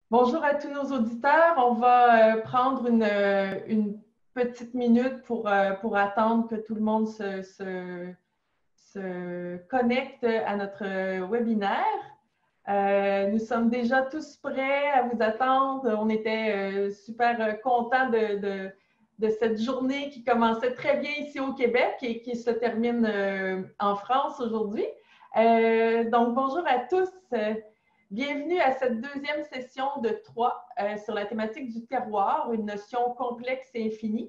Bonjour à tous nos auditeurs. On va prendre une petite minute pour attendre que tout le monde se connecte à notre webinaire. Nous sommes déjà tous prêts à vous attendre. On était super contents de cette journée qui commençait très bien ici au Québec et qui se termine en France aujourd'hui. Donc, bonjour à tous. Bienvenue à cette deuxième session de 3 sur la thématique du terroir, une notion complexe et infinie.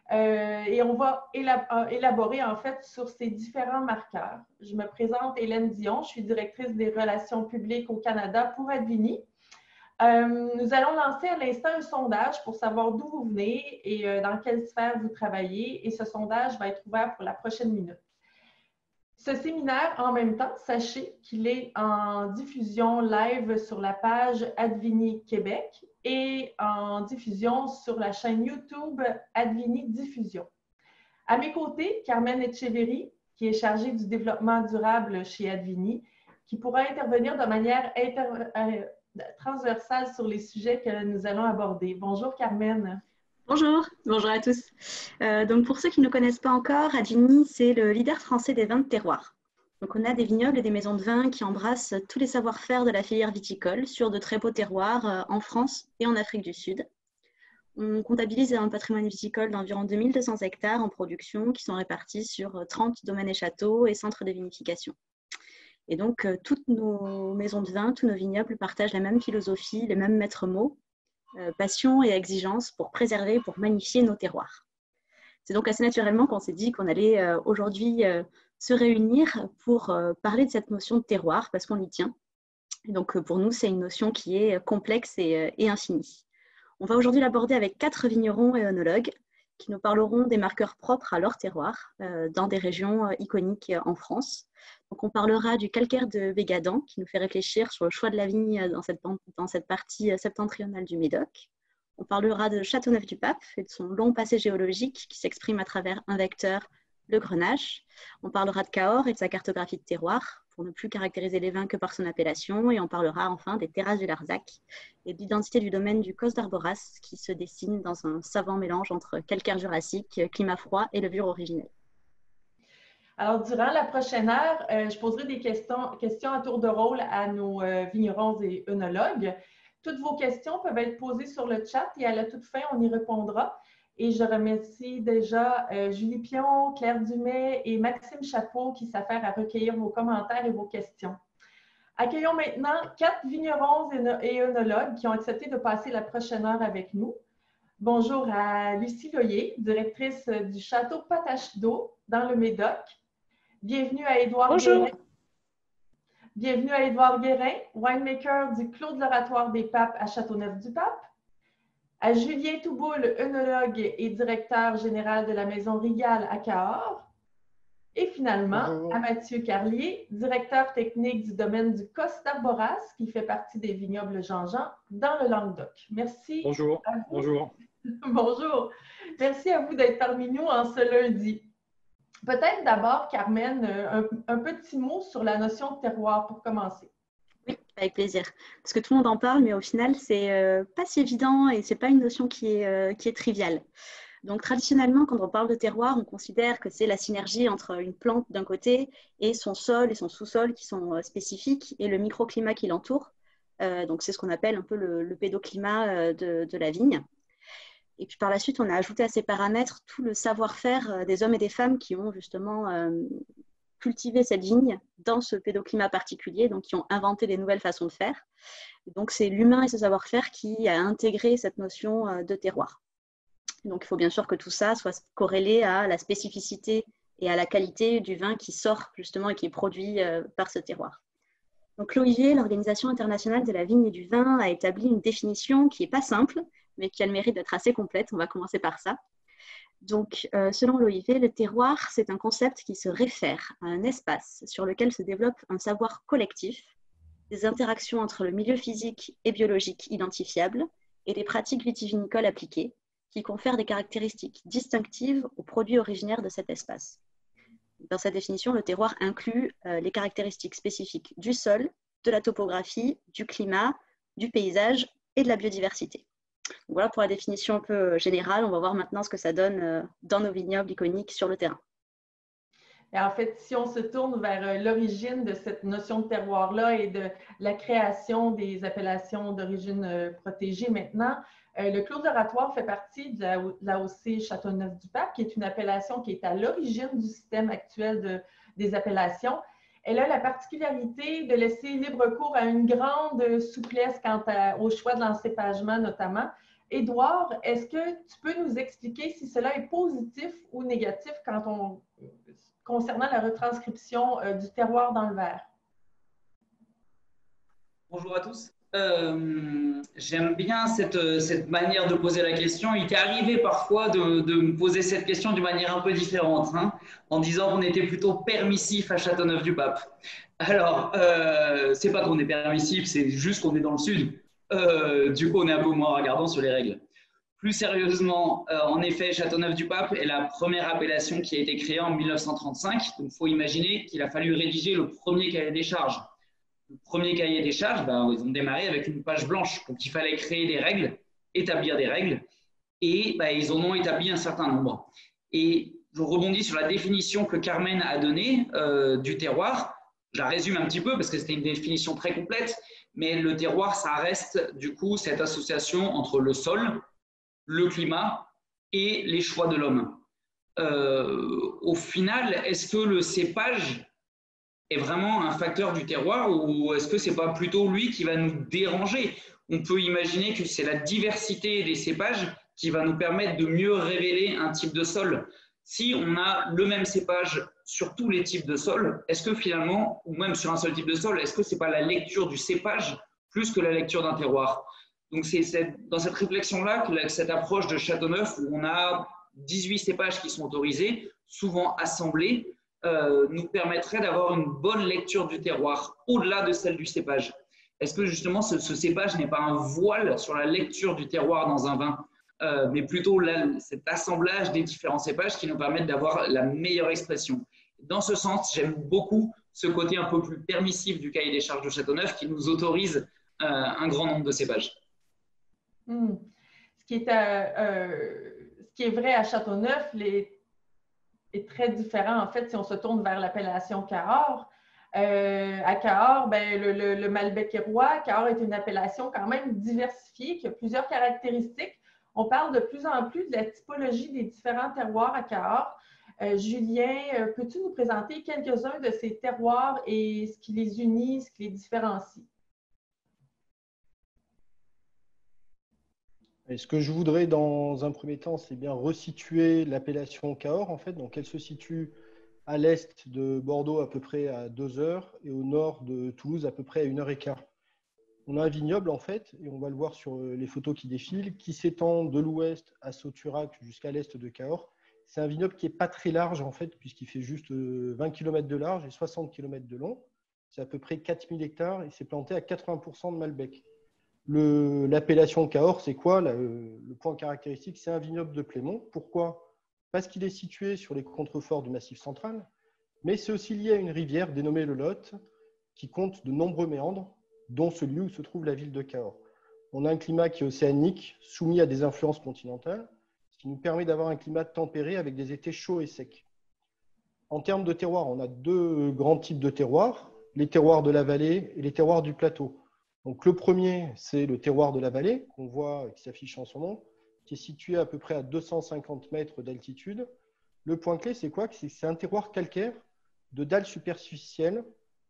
Et on va élaborer en fait sur ces différents marqueurs. Je me présente Hélène Dion, je suis directrice des relations publiques au Canada pour Advini. Nous allons lancer à l'instant un sondage pour savoir d'où vous venez et dans quelle sphère vous travaillez. Et ce sondage va être ouvert pour la prochaine minute. Ce séminaire, en même temps, sachez qu'il est en diffusion live sur la page Advini Québec et en diffusion sur la chaîne YouTube Advini Diffusion. À mes côtés, Carmen Etcheverry, qui est chargée du développement durable chez Advini, qui pourra intervenir de manière transversale sur les sujets que nous allons aborder. Bonjour Carmen. Bonjour à tous. Donc pour ceux qui ne nous connaissent pas encore, Advini, c'est le leader français des vins de terroir. Donc on a des vignobles et des maisons de vin qui embrassent tous les savoir-faire de la filière viticole sur de très beaux terroirs en France et en Afrique du Sud. On comptabilise un patrimoine viticole d'environ 2200 hectares en production qui sont répartis sur 30 domaines et châteaux et centres de vinification. Et donc toutes nos maisons de vin, tous nos vignobles partagent la même philosophie, les mêmes maîtres mots, passion et exigence pour préserver, pour magnifier nos terroirs. C'est donc assez naturellement qu'on s'est dit qu'on allait aujourd'hui se réunir pour parler de cette notion de terroir parce qu'on y tient. Et donc pour nous, c'est une notion qui est complexe et infinie. On va aujourd'hui l'aborder avec 4 vignerons et œnologues qui nous parleront des marqueurs propres à leur terroir dans des régions iconiques en France. Donc on parlera du calcaire de Bégadan qui nous fait réfléchir sur le choix de la vigne dans cette partie septentrionale du Médoc. On parlera de Châteauneuf-du-Pape et de son long passé géologique qui s'exprime à travers un vecteur, le Grenache. On parlera de Cahors et de sa cartographie de terroir pour ne plus caractériser les vins que par son appellation. Et on parlera enfin des terrasses du Larzac et de l'identité du domaine du Cos d'Arboras qui se dessine dans un savant mélange entre calcaire jurassique, climat froid et levure originelle. Alors, durant la prochaine heure, je poserai des questions à tour de rôle à nos vignerons et œnologues. Toutes vos questions peuvent être posées sur le chat et à la toute fin, on y répondra. Et je remercie déjà Julie Pion, Claire Dumais et Maxime Chapeau qui s'affairent à recueillir vos commentaires et vos questions. Accueillons maintenant 4 vignerons et œnologues qui ont accepté de passer la prochaine heure avec nous. Bonjour à Lucie Loyer, directrice du Château Patache d'Eau dans le Médoc. Bienvenue à Édouard Guérin. Bienvenue à Édouard Guérin, winemaker du Clos de l'Oratoire des Papes à Châteauneuf-du-Pape. À Julien Touboul, œnologue et directeur général de la Maison Rigal à Cahors. Et finalement, à Mathieu Carlier, directeur technique du domaine du Cos d'Arboras, qui fait partie des vignobles Jean-Jean dans le Languedoc. Merci. Bonjour. À vous. Bonjour. Bonjour. Merci à vous d'être parmi nous en ce lundi. Peut-être d'abord, Carmen, un petit mot sur la notion de terroir pour commencer. Oui, avec plaisir. Parce que tout le monde en parle, mais au final, c'est pas si évident et c'est pas une notion qui est triviale. Donc traditionnellement, quand on parle de terroir, on considère que c'est la synergie entre une plante d'un côté et son sol et son sous-sol qui sont spécifiques et le microclimat qui l'entoure. Donc c'est ce qu'on appelle un peu le pédoclimat de la vigne. Et puis par la suite, on a ajouté à ces paramètres tout le savoir-faire des hommes et des femmes qui ont justement cultivé cette vigne dans ce pédoclimat particulier, donc qui ont inventé des nouvelles façons de faire. Donc c'est l'humain et ce savoir-faire qui a intégré cette notion de terroir. Donc il faut bien sûr que tout ça soit corrélé à la spécificité et à la qualité du vin qui sort justement et qui est produit par ce terroir. Donc l'OIV, l'Organisation internationale de la vigne et du vin, a établi une définition qui n'est pas simple, mais qui a le mérite d'être assez complète. On va commencer par ça. Donc, selon l'OIV, le terroir, c'est un concept qui se réfère à un espace sur lequel se développe un savoir collectif, des interactions entre le milieu physique et biologique identifiables et des pratiques vitivinicoles appliquées qui confèrent des caractéristiques distinctives aux produits originaires de cet espace. Dans cette définition, le terroir inclut les caractéristiques spécifiques du sol, de la topographie, du climat, du paysage et de la biodiversité. Donc voilà pour la définition un peu générale. On va voir maintenant ce que ça donne dans nos vignobles iconiques sur le terrain. Et en fait, si on se tourne vers l'origine de cette notion de terroir-là et de la création des appellations d'origine protégée maintenant, le Clos d'Oratoire fait partie de l'AOC Châteauneuf-du-Pape, qui est une appellation qui est à l'origine du système actuel des appellations. Elle a la particularité de laisser libre cours à une grande souplesse quant au choix de l'encépagement notamment. Édouard, est-ce que tu peux nous expliquer si cela est positif ou négatif concernant la retranscription du terroir dans le verre? Bonjour à tous. J'aime bien cette manière de poser la question. Il t'est arrivé parfois de me poser cette question d'une manière un peu différente, hein, en disant qu'on était plutôt permissif à Châteauneuf-du-Pape. Alors, c'est pas qu'on est permissif, c'est juste qu'on est dans le sud. Du coup, on est un peu moins regardant sur les règles. Plus sérieusement, en effet, Châteauneuf-du-Pape est la première appellation qui a été créée en 1935. Donc, il faut imaginer qu'il a fallu rédiger le premier cahier des charges. Le premier cahier des charges, ils ont démarré avec une page blanche. Donc, il fallait créer des règles, établir des règles, et ils en ont établi un certain nombre. Et je rebondis sur la définition que Carmen a donnée du terroir. Je la résume un petit peu parce que c'était une définition très complète, mais le terroir, ça reste du coup cette association entre le sol, le climat et les choix de l'homme. Au final, est-ce que le cépage est vraiment un facteur du terroir ou est-ce que ce n'est pas plutôt lui qui va nous déranger? On peut imaginer que c'est la diversité des cépages qui va nous permettre de mieux révéler un type de sol. Si on a le même cépage sur tous les types de sols, est-ce que finalement, ou même sur un seul type de sol, est-ce que ce n'est pas la lecture du cépage plus que la lecture d'un terroir? Donc, c'est dans cette réflexion-là que cette approche de Châteauneuf, où on a 18 cépages qui sont autorisés, souvent assemblés, nous permettrait d'avoir une bonne lecture du terroir, au-delà de celle du cépage. Est-ce que justement ce cépage n'est pas un voile sur la lecture du terroir dans un vin, mais plutôt cet assemblage des différents cépages qui nous permettent d'avoir la meilleure expression? Dans ce sens, j'aime beaucoup ce côté un peu plus permissif du cahier des charges de Châteauneuf qui nous autorise un grand nombre de cépages. Ce qui est vrai à Châteauneuf est très différent, en fait, si on se tourne vers l'appellation Cahors. À Cahors, le Malbec Roi, Cahors est une appellation quand même diversifiée, qui a plusieurs caractéristiques. On parle de plus en plus de la typologie des différents terroirs à Cahors. Julien, peux-tu nous présenter quelques-uns de ces terroirs et ce qui les unit, ce qui les différencie? Et ce que je voudrais dans un premier temps, c'est bien resituer l'appellation Cahors, en fait. Donc, elle se situe à l'est de Bordeaux à peu près à 2 heures et au nord de Toulouse à peu près à 1h15. On a un vignoble, en fait, et on va le voir sur les photos qui défilent, qui s'étend de l'ouest à Sauturac jusqu'à l'est de Cahors. C'est un vignoble qui n'est pas très large, en fait, puisqu'il fait juste 20 km de large et 60 km de long. C'est à peu près 4000 hectares et c'est planté à 80% de Malbec. L'appellation Cahors, c'est quoi? Le point caractéristique, c'est un vignoble de Plémont. Pourquoi? Parce qu'il est situé sur les contreforts du Massif central, mais c'est aussi lié à une rivière dénommée le Lot, qui compte de nombreux méandres, dont celui où se trouve la ville de Cahors. On a un climat qui est océanique, soumis à des influences continentales, ce qui nous permet d'avoir un climat tempéré avec des étés chauds et secs. En termes de terroirs, on a 2 grands types de terroirs, les terroirs de la vallée et les terroirs du plateau. Donc, le premier, c'est le terroir de la vallée, qu'on voit, qui s'affiche en son nom, qui est situé à peu près à 250 mètres d'altitude. Le point clé, c'est quoi? C'est un terroir calcaire de dalles superficielles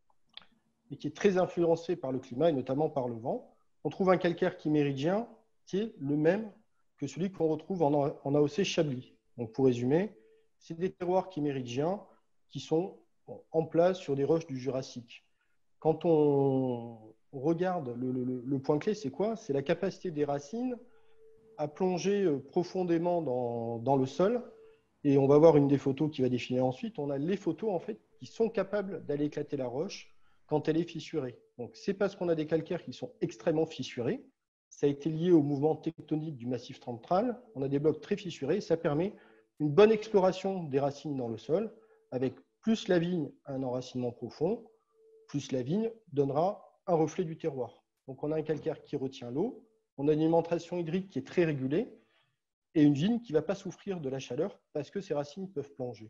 et qui est très influencé par le climat et notamment par le vent. On trouve un calcaire qui est méridien, qui est le même que celui qu'on retrouve en AOC Chablis. Donc, pour résumer, c'est des terroirs qui méridien qui sont en place sur des roches du Jurassique. Quand on regarde le point clé, c'est quoi? C'est la capacité des racines à plonger profondément dans le sol. Et on va voir une des photos qui va défiler ensuite. On a les photos en fait qui sont capables d'aller éclater la roche quand elle est fissurée. Donc, c'est parce qu'on a des calcaires qui sont extrêmement fissurés. Ça a été lié au mouvement tectonique du Massif central. On a des blocs très fissurés et ça permet une bonne exploration des racines dans le sol. Avec plus la vigne a un enracinement profond, plus la vigne donnera un reflet du terroir. Donc, on a un calcaire qui retient l'eau, on a une alimentation hydrique qui est très régulée et une vigne qui ne va pas souffrir de la chaleur parce que ses racines peuvent plonger.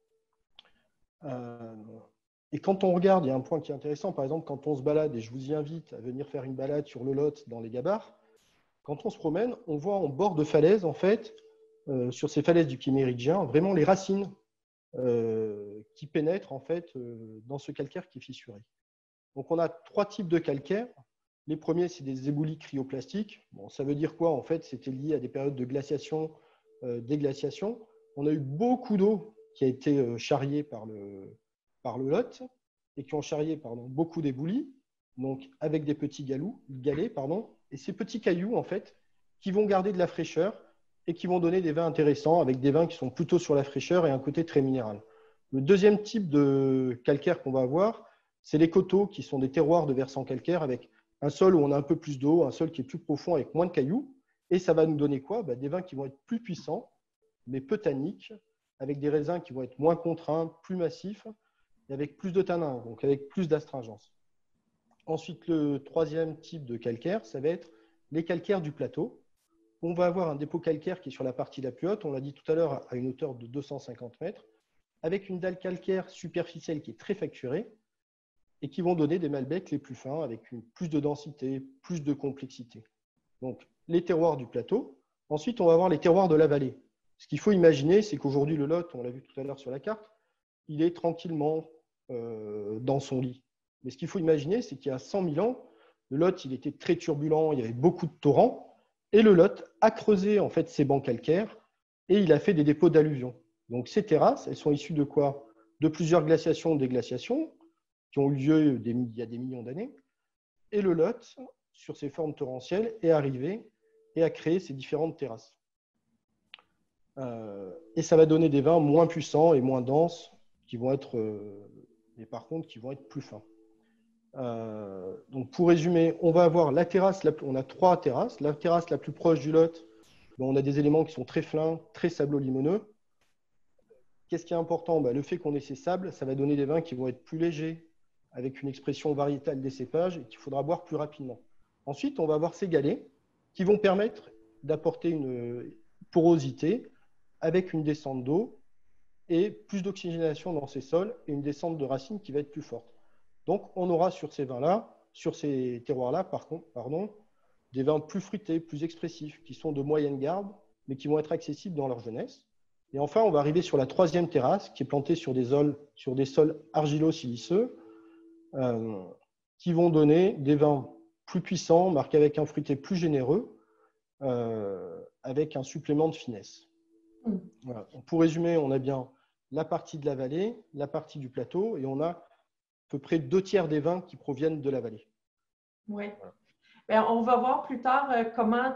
Et quand on regarde, il y a un point qui est intéressant, par exemple, quand on se balade, et je vous y invite à venir faire une balade sur le Lot dans les Gabarres, quand on se promène, on voit en bord de falaise, en fait, sur ces falaises du Pied méridien, vraiment les racines qui pénètrent en fait, dans ce calcaire qui est fissuré. Donc on a 3 types de calcaire. Les premiers, c'est des éboulis cryoplastiques. Bon, ça veut dire quoi? En fait, c'était lié à des périodes de glaciation, déglaciation. On a eu beaucoup d'eau qui a été charriée par le Lot et qui ont charrié beaucoup d'éboulis, donc avec des petits galets. Et ces petits cailloux, en fait, qui vont garder de la fraîcheur et qui vont donner des vins intéressants, avec des vins qui sont plutôt sur la fraîcheur et un côté très minéral. Le deuxième type de calcaire qu'on va avoir, c'est les coteaux, qui sont des terroirs de versants calcaires, avec un sol où on a un peu plus d'eau, un sol qui est plus profond, avec moins de cailloux. Et ça va nous donner quoi? Des vins qui vont être plus puissants, mais peu tanniques, avec des raisins qui vont être moins contraints, plus massifs, et avec plus de tanins, donc avec plus d'astringence. Ensuite, le troisième type de calcaire, ça va être les calcaires du plateau. On va avoir un dépôt calcaire qui est sur la partie la plus haute, on l'a dit tout à l'heure, à une hauteur de 250 mètres, avec une dalle calcaire superficielle qui est très facturée et qui vont donner des malbecs les plus fins, avec plus de densité, plus de complexité. Donc, les terroirs du plateau. Ensuite, on va avoir les terroirs de la vallée. Ce qu'il faut imaginer, c'est qu'aujourd'hui, le Lot, on l'a vu tout à l'heure sur la carte, il est tranquillement dans son lit. Mais ce qu'il faut imaginer, c'est qu'il y a 100 000 ans, le Lot, il était très turbulent, il y avait beaucoup de torrents, et le Lot a creusé en fait ses bancs calcaires et il a fait des dépôts d'alluvions. Donc ces terrasses, elles sont issues de quoi? De plusieurs glaciations, déglaciations qui ont eu lieu il y a des millions d'années. Et le Lot, sur ses formes torrentielles, est arrivé et a créé ces différentes terrasses. Et ça va donner des vins moins puissants et moins denses, qui vont être, mais par contre, qui vont être plus fins. Donc pour résumer, on va avoir la terrasse, on a 3 terrasses. La terrasse la plus proche du Lot, on a des éléments qui sont très flins, très sablo-limoneux. Qu'est-ce qui est important? Le fait qu'on ait ces sables, ça va donner des vins qui vont être plus légers, avec une expression variétale des cépages et qu'il faudra boire plus rapidement. Ensuite, on va avoir ces galets qui vont permettre d'apporter une porosité avec une descente d'eau et plus d'oxygénation dans ces sols et une descente de racines qui va être plus forte. Donc, on aura sur ces vins-là, sur ces terroirs-là, des vins plus fruités, plus expressifs, qui sont de moyenne garde, mais qui vont être accessibles dans leur jeunesse. Et enfin, on va arriver sur la 3e terrasse, qui est plantée sur des sols argilo-siliceux, qui vont donner des vins plus puissants, marqués avec un fruité plus généreux, avec un supplément de finesse. Voilà. Pour résumer, on a bien la partie de la vallée, la partie du plateau, et on a à peu près 2/3 des vins qui proviennent de la vallée. Oui. Voilà. On va voir plus tard comment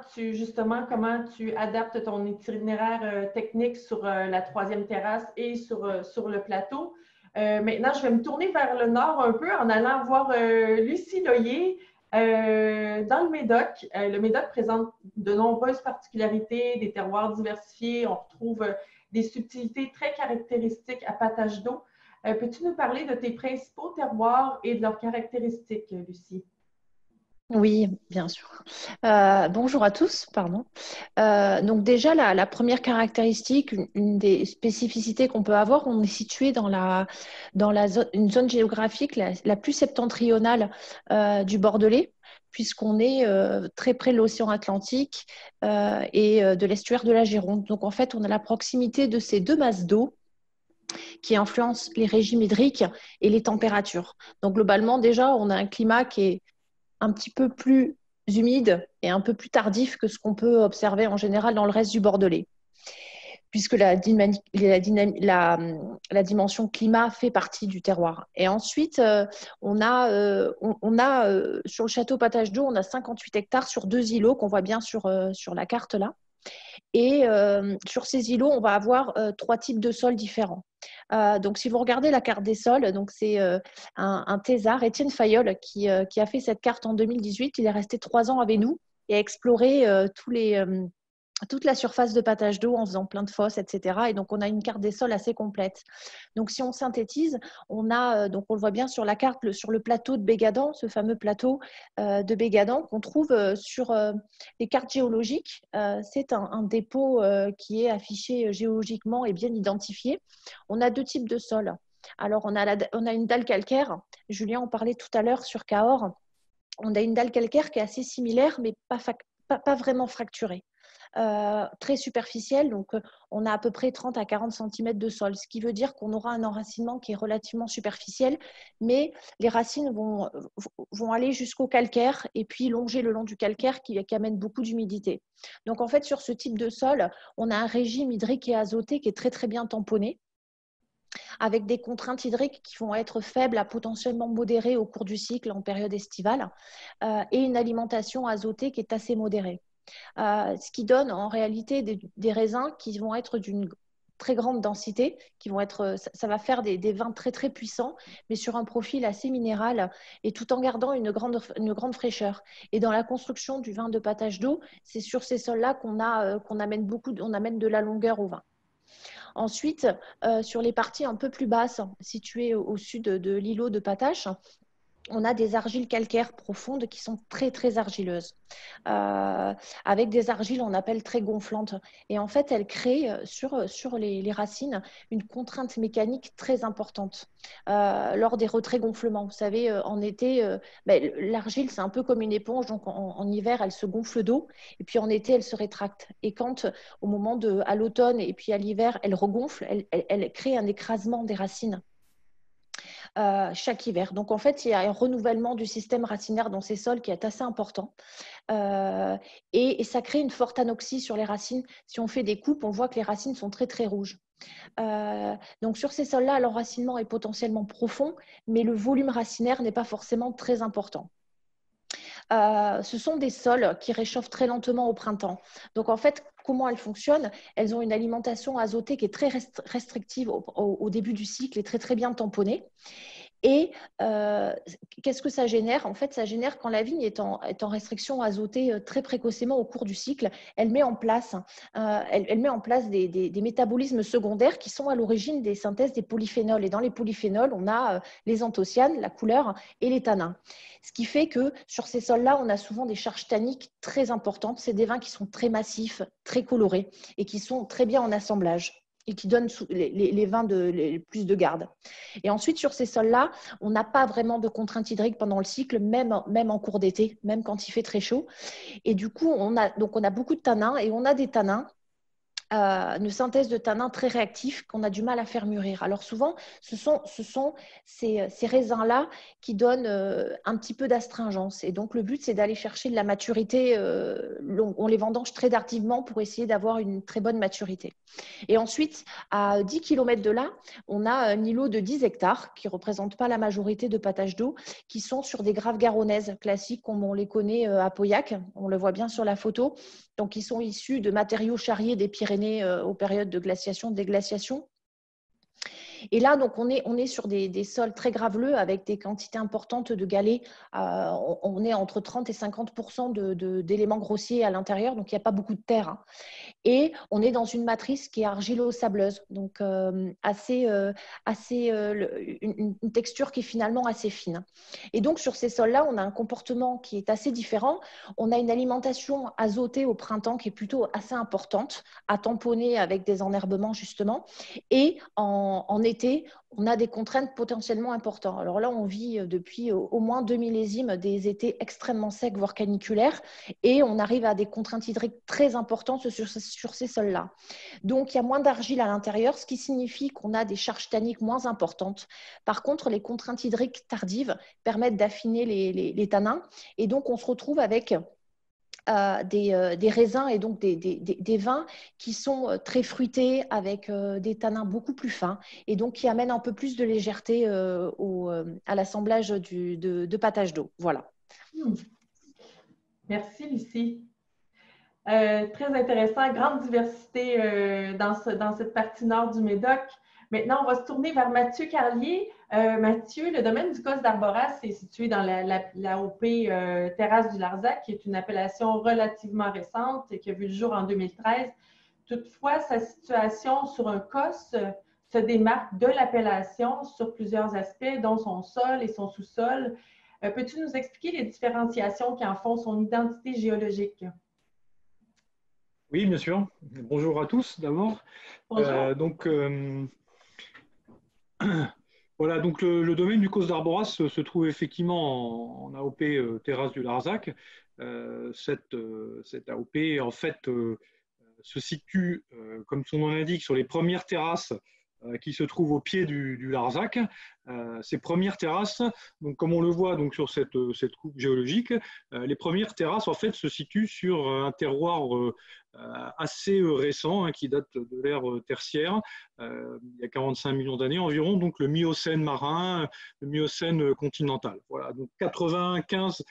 tu adaptes ton itinéraire technique sur la 3e terrasse et sur le plateau. Maintenant, je vais me tourner vers le nord un peu en allant voir Lucie Loyer dans le Médoc. Le Médoc présente de nombreuses particularités, des terroirs diversifiés. On retrouve des subtilités très caractéristiques à Patache d'eau. Peux-tu nous parler de tes principaux terroirs et de leurs caractéristiques, Lucie? Oui, bien sûr. Bonjour à tous, pardon. Donc déjà, la première caractéristique, une des spécificités qu'on peut avoir, on est situé dans une zone géographique la plus septentrionale du Bordelais, puisqu'on est très près de l'océan Atlantique et de l'estuaire de la Gironde. Donc en fait, on a la proximité de ces 2 masses d'eau qui influencent les régimes hydriques et les températures. Donc globalement, déjà, on a un climat qui est un petit peu plus humide et un peu plus tardif que ce qu'on peut observer en général dans le reste du Bordelais, puisque la dimension climat fait partie du terroir. Et ensuite, on a sur le château Patache d'eau, on a 58 hectares sur 2 îlots qu'on voit bien sur la carte là. Et sur ces îlots, on va avoir 3 types de sols différents. Donc, si vous regardez la carte des sols, donc c'est un thésard, Étienne Fayolle, qui a fait cette carte en 2018. Il est resté 3 ans avec nous et a exploré tous les toute la surface de patage d'eau en faisant plein de fosses, etc. Et donc, on a une carte des sols assez complète. Donc, si on synthétise, on a, donc on le voit bien sur la carte, sur le plateau de Bégadan, ce fameux plateau de Bégadan qu'on trouve sur les cartes géologiques. C'est un dépôt qui est affiché géologiquement et bien identifié. On a deux types de sols. Alors, on a une dalle calcaire. Julien en parlait tout à l'heure sur Cahors. On a une dalle calcaire qui est assez similaire, mais pas vraiment fracturée. Très superficielle, donc on a à peu près 30 à 40 cm de sol, ce qui veut dire qu'on aura un enracinement qui est relativement superficiel, mais les racines vont aller jusqu'au calcaire et puis longer le long du calcaire qui amène beaucoup d'humidité. Donc en fait, sur ce type de sol, on a un régime hydrique et azoté qui est très très bien tamponné, avec des contraintes hydriques qui vont être faibles à potentiellement modérées au cours du cycle en période estivale, et une alimentation azotée qui est assez modérée. Ce qui donne en réalité des raisins qui vont être d'une très grande densité, ça va faire des vins très très puissants, mais sur un profil assez minéral et tout en gardant une grande fraîcheur. Et dans la construction du vin de patage d'eau, c'est sur ces sols-là qu'on amène de la longueur au vin. Ensuite, sur les parties un peu plus basses, situées au sud de l'îlot de Patache, on a des argiles calcaires profondes qui sont très, très argileuses, avec des argiles, on appelle très gonflantes. Et en fait, elles créent sur les racines une contrainte mécanique très importante lors des retraits-gonflements. Vous savez, en été, l'argile, c'est un peu comme une éponge. Donc, en hiver, elle se gonfle d'eau. Et puis, en été, elle se rétracte. Et quand, à l'automne et puis à l'hiver, elle regonfle, elle crée un écrasement des racines. Chaque hiver. Donc, en fait, il y a un renouvellement du système racinaire dans ces sols qui est assez important. Et ça crée une forte anoxie sur les racines. Si on fait des coupes, on voit que les racines sont très, très rouges. Donc, sur ces sols-là, l'enracinement est potentiellement profond, mais le volume racinaire n'est pas forcément très important. Ce sont des sols qui réchauffent très lentement au printemps. Donc, en fait, comment elles fonctionnent? Elles ont une alimentation azotée qui est très restrictive au début du cycle et très, très bien tamponnée. Et qu'est-ce que ça génère? En fait, ça génère quand la vigne est en restriction azotée très précocement au cours du cycle, elle met en place des métabolismes secondaires qui sont à l'origine des synthèses des polyphénols. Et dans les polyphénols, on a les anthocyanes, la couleur, et les tannins. Ce qui fait que sur ces sols-là, on a souvent des charges tanniques très importantes. C'est des vins qui sont très massifs, très colorés et qui sont très bien en assemblage et qui donnent les vins plus de garde. Et ensuite, sur ces sols-là, on n'a pas vraiment de contraintes hydriques pendant le cycle, même en cours d'été, même quand il fait très chaud. Et du coup, on a beaucoup de tannins et on a des tannins, une synthèse de tanins très réactifs qu'on a du mal à faire mûrir. Alors souvent, ce sont ces raisins-là qui donnent un petit peu d'astringence. Et donc, le but, c'est d'aller chercher de la maturité. On les vendange très tardivement pour essayer d'avoir une très bonne maturité. Et ensuite, à 10 km de là, on a un îlot de 10 hectares qui ne représente pas la majorité de patages d'eau, qui sont sur des graves garonnaises classiques comme on les connaît à Pauillac. On le voit bien sur la photo. Donc, ils sont issus de matériaux charriers des Pyrénées aux périodes de glaciation, déglaciation. Et là, donc, on est sur des sols très graveleux avec des quantités importantes de galets. On est entre 30 et 50% d'éléments grossiers à l'intérieur, donc il n'y a pas beaucoup de terre. Et on est dans une matrice qui est argilo-sableuse, donc une texture qui est finalement assez fine. Et donc, sur ces sols-là, on a un comportement qui est assez différent. On a une alimentation azotée au printemps qui est plutôt assez importante, à tamponner avec des enherbements, justement. Et en été, on a des contraintes potentiellement importantes. Alors là, on vit depuis au moins 2 millésimes des étés extrêmement secs, voire caniculaires, et on arrive à des contraintes hydriques très importantes sur ces sols-là. Donc, il y a moins d'argile à l'intérieur, ce qui signifie qu'on a des charges tanniques moins importantes. Par contre, les contraintes hydriques tardives permettent d'affiner les tanins, et donc on se retrouve avec des raisins et donc des vins qui sont très fruités avec des tanins beaucoup plus fins et donc qui amènent un peu plus de légèreté à l'assemblage de patages d'eau. Voilà. Merci Lucie. Très intéressant, grande diversité dans cette partie nord du Médoc. Maintenant, on va se tourner vers Mathieu Carlier. Mathieu, le domaine du Cos d'Arboras est situé dans l'AOP Terrasse du Larzac, qui est une appellation relativement récente et qui a vu le jour en 2013. Toutefois, sa situation sur un COS se démarque de l'appellation sur plusieurs aspects, dont son sol et son sous-sol. Peux-tu nous expliquer les différenciations qui en font son identité géologique? Oui, bien sûr. Bonjour à tous d'abord. Voilà, donc le domaine du Cos d'Arboras se trouve effectivement en AOP Terrasse du Larzac. Cette AOP, en fait, se situe, comme son nom l'indique, sur les premières terrasses qui se trouvent au pied du Larzac. Ces premières terrasses, donc comme on le voit donc sur cette coupe géologique, les premières terrasses en fait se situent sur un terroir assez récent, hein, qui date de l'ère tertiaire, il y a 45 millions d'années environ, donc le Miocène marin, le Miocène continental. Voilà, donc 95%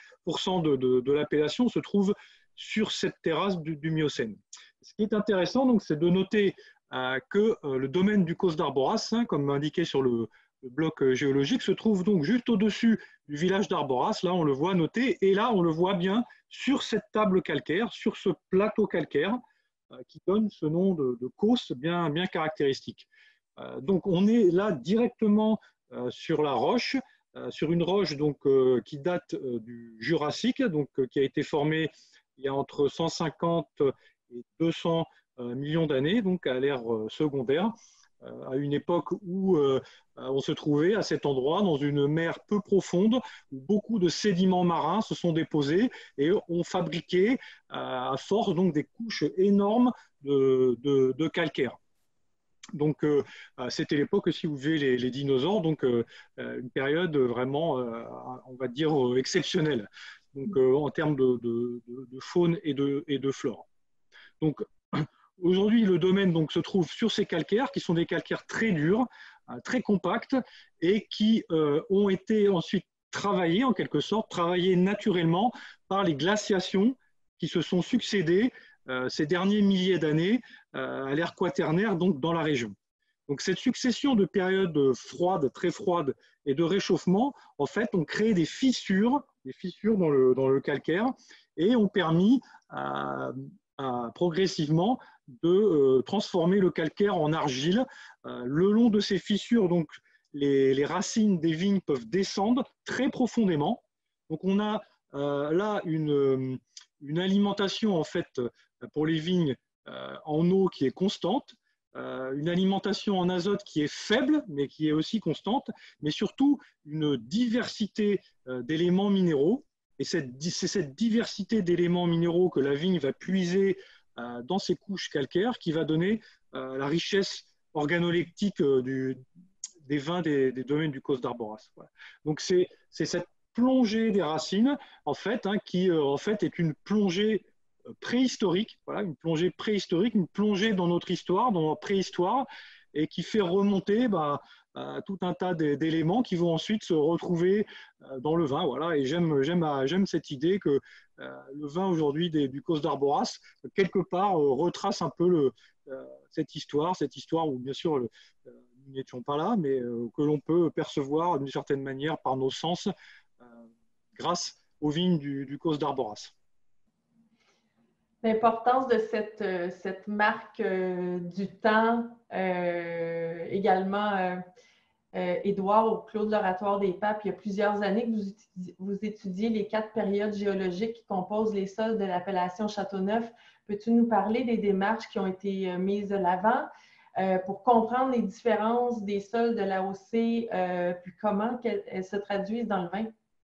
de l'appellation se trouve sur cette terrasse du Miocène. Ce qui est intéressant, donc, c'est de noter que le domaine du Cos d'Arboras, hein, comme indiqué sur le bloc géologique, se trouve donc juste au-dessus du village d'Arboras. Là, on le voit noté, et là, on le voit bien sur cette table calcaire, sur ce plateau calcaire, qui donne ce nom de Cos bien caractéristique. Donc, on est là directement sur la roche, sur une roche donc, qui date du Jurassique, donc, qui a été formée il y a entre 150 et 200 millions d'années, donc à l'ère secondaire, à une époque où on se trouvait à cet endroit dans une mer peu profonde où beaucoup de sédiments marins se sont déposés et ont fabriqué à force donc des couches énormes de calcaire. Donc c'était l'époque, si vous voulez, les dinosaures, donc une période vraiment, on va dire, exceptionnelle, donc en termes de faune et de flore. Donc aujourd'hui, le domaine donc, se trouve sur ces calcaires, qui sont des calcaires très durs, très compacts, et qui ont été ensuite travaillés, en quelque sorte, travaillés naturellement par les glaciations qui se sont succédées ces derniers milliers d'années à l'ère quaternaire, donc dans la région. Donc cette succession de périodes froides, très froides, et de réchauffement, en fait, ont créé des fissures dans le calcaire, et ont permis progressivement de transformer le calcaire en argile. Le long de ces fissures, donc, les racines des vignes peuvent descendre très profondément. Donc on a là une alimentation en fait pour les vignes en eau qui est constante, une alimentation en azote qui est faible mais qui est aussi constante, mais surtout une diversité d'éléments minéraux. Et c'est cette diversité d'éléments minéraux que la vigne va puiser dans ces couches calcaires qui va donner la richesse organoleptique des vins des domaines du Cos d'Arboras. Voilà. Donc c'est cette plongée des racines en fait, hein, qui en fait est une plongée préhistorique, voilà, une plongée préhistorique, une plongée dans notre histoire, dans notre préhistoire, et qui fait remonter tout un tas d'éléments qui vont ensuite se retrouver dans le vin. Voilà. Et j'aime cette idée que le vin aujourd'hui du Cos d'Arboras, quelque part, retrace un peu cette histoire où, bien sûr, nous n'étions pas là, mais que l'on peut percevoir d'une certaine manière par nos sens grâce aux vignes du Cos d'Arboras. L'importance de cette marque du temps, également, Édouard, au Clos de l'Oratoire des Papes, il y a plusieurs années que vous étudiez les 4 périodes géologiques qui composent les sols de l'appellation Châteauneuf. Peux-tu nous parler des démarches qui ont été mises de l'avant pour comprendre les différences des sols de l'AOC, puis comment elles se traduisent dans le vin?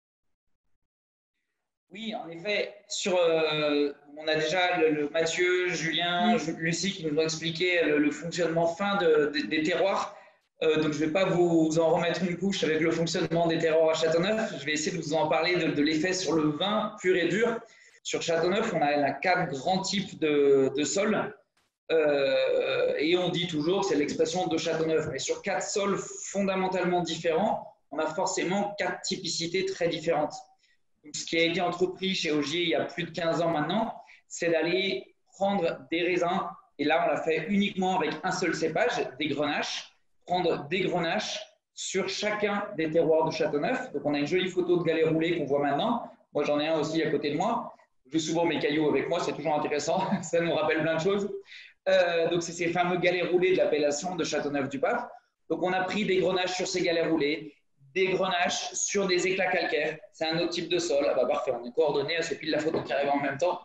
Oui, en effet, on a déjà Mathieu, Julien, Lucie qui nous ont expliqué le fonctionnement fin des terroirs. Donc, je ne vais pas vous en remettre une couche avec le fonctionnement des terroirs à Châteauneuf. Je vais essayer de vous en parler de l'effet sur le vin pur et dur. Sur Châteauneuf, on a 4 grands types de sols. Et on dit toujours que c'est l'expression de Châteauneuf. Mais sur 4 sols fondamentalement différents, on a forcément 4 typicités très différentes. Donc, ce qui a été entrepris chez Ogier il y a plus de 15 ans maintenant, c'est d'aller prendre des raisins. Et là, on l'a fait uniquement avec un seul cépage, des grenaches. prendre des grenaches sur chacun des terroirs de Châteauneuf. Donc, on a une jolie photo de galets roulés qu'on voit maintenant. Moi, j'en ai un aussi à côté de moi. J'ai souvent mes cailloux avec moi, c'est toujours intéressant. Ça nous rappelle plein de choses. Donc, c'est ces fameux galets roulés de l'appellation de Châteauneuf-du-Pape. Donc, on a pris des grenaches sur ces galets roulés, des grenaches sur des éclats calcaires. C'est un autre type de sol. Ah bah parfait, on est coordonnés, c'est pile la photo qui arrive en même temps.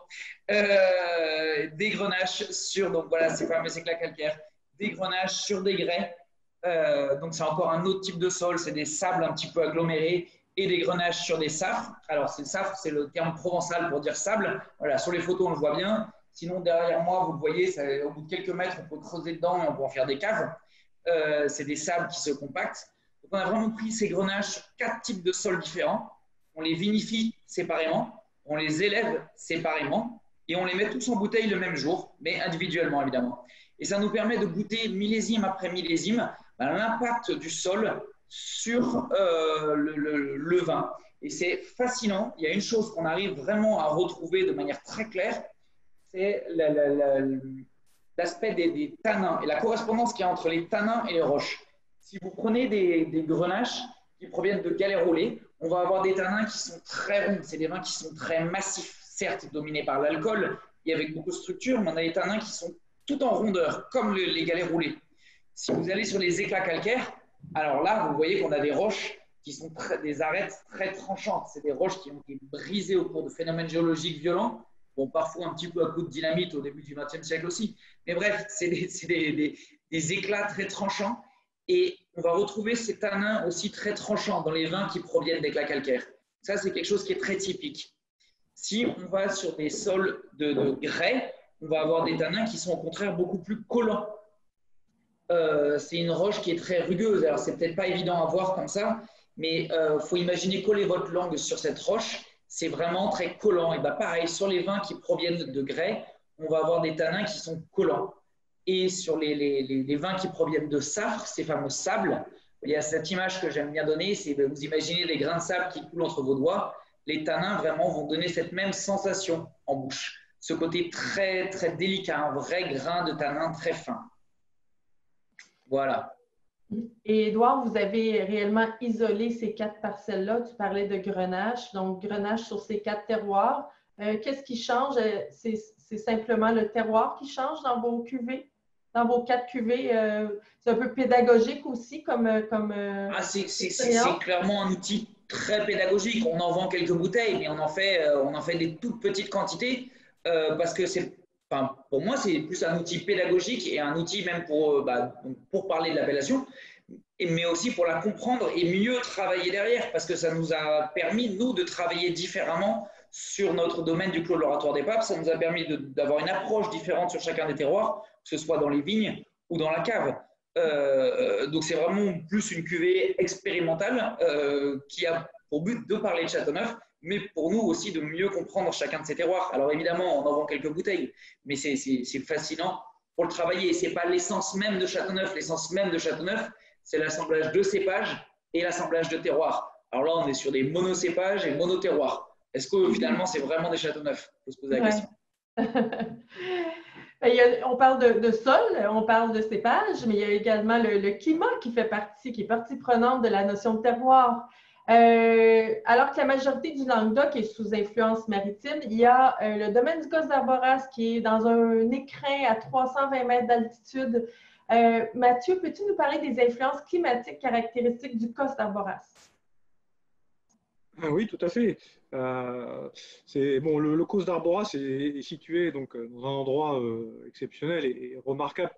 Des grenaches sur donc voilà, ces fameux éclats calcaires, des grenaches sur des grès. Donc c'est encore un autre type de sol, c'est des sables un petit peu agglomérés et des grenaches sur des safres. Alors c'est le safre, c'est le terme provençal pour dire sable. Voilà, sur les photos on le voit bien. Sinon derrière moi, vous le voyez, ça, au bout de quelques mètres, on peut creuser dedans et on peut en faire des caves. C'est des sables qui se compactent. Donc on a vraiment pris ces grenaches, 4 types de sols différents. On les vinifie séparément, on les élève séparément et on les met tous en bouteille le même jour, mais individuellement évidemment. Et ça nous permet de goûter millésime après millésime l'impact du sol sur le vin. Et c'est fascinant. Il y a une chose qu'on arrive vraiment à retrouver de manière très claire, c'est l'aspect des tanins et la correspondance qu'il y a entre les tanins et les roches. Si vous prenez des grenaches qui proviennent de galets roulés, on va avoir des tanins qui sont très ronds. C'est des vins qui sont très massifs, certes dominés par l'alcool et avec beaucoup de structure, mais on a des tanins qui sont tout en rondeur, comme les galets roulés. Si vous allez sur les éclats calcaires, alors là, vous voyez qu'on a des roches qui sont des arêtes très tranchantes. C'est des roches qui ont été brisées au cours de phénomènes géologiques violents. Bon, parfois un petit peu à coup de dynamite au début du XXe siècle aussi. Mais bref, c'est des éclats très tranchants. Et on va retrouver ces tanins aussi très tranchants dans les vins qui proviennent d'éclats calcaires. Ça, c'est quelque chose qui est très typique. Si on va sur des sols de grès, on va avoir des tanins qui sont au contraire beaucoup plus collants. C'est une roche qui est très rugueuse. Alors, c'est peut-être pas évident à voir comme ça, mais faut imaginer coller votre langue sur cette roche. C'est vraiment très collant. Et bien, pareil, sur les vins qui proviennent de grès, on va avoir des tanins qui sont collants. Et sur les vins qui proviennent de safre, ces fameux sables, il y a cette image que j'aime bien donner, c'est vous imaginez les grains de sable qui coulent entre vos doigts. Les tanins vraiment vont donner cette même sensation en bouche. Ce côté très, très délicat, un vrai grain de tanin très fin. Voilà. Et Édouard, vous avez réellement isolé ces 4 parcelles-là. Tu parlais de Grenache, donc Grenache sur ces 4 terroirs. Qu'est-ce qui change? C'est simplement le terroir qui change dans vos cuvées, dans vos 4 cuvées. C'est un peu pédagogique aussi c'est clairement un outil très pédagogique. On en vend quelques bouteilles, mais on en fait des toutes petites quantités parce que pour moi, c'est plus un outil pédagogique et un outil même pour parler de l'appellation, mais aussi pour la comprendre et mieux travailler derrière, parce que ça nous a permis, nous, de travailler différemment sur notre domaine du Clos de l'Oratoire des Papes. Ça nous a permis d'avoir une approche différente sur chacun des terroirs, que ce soit dans les vignes ou dans la cave. Donc, c'est vraiment plus une cuvée expérimentale qui a pour but de parler de Châteauneuf, mais pour nous aussi de mieux comprendre chacun de ces terroirs. Alors évidemment, on en vend quelques bouteilles, mais c'est fascinant pour le travailler. Ce n'est pas l'essence même de Châteauneuf. L'essence même de Châteauneuf, c'est l'assemblage de cépages et l'assemblage de terroirs. Alors là, on est sur des monocépages et monoterroirs. Est-ce que finalement, c'est vraiment des Châteauneuf? Il faut se poser la question. On parle de sol, on parle de cépage, mais il y a également le climat qui est partie prenante de la notion de terroir. Alors que la majorité du Languedoc est sous influence maritime, il y a le domaine du Causse d'Arboras qui est dans un écrin à 320 mètres d'altitude. Mathieu, peux-tu nous parler des influences climatiques caractéristiques du Causse d'Arboras? Oui, tout à fait. Le Causse d'Arboras est situé donc, dans un endroit exceptionnel et remarquable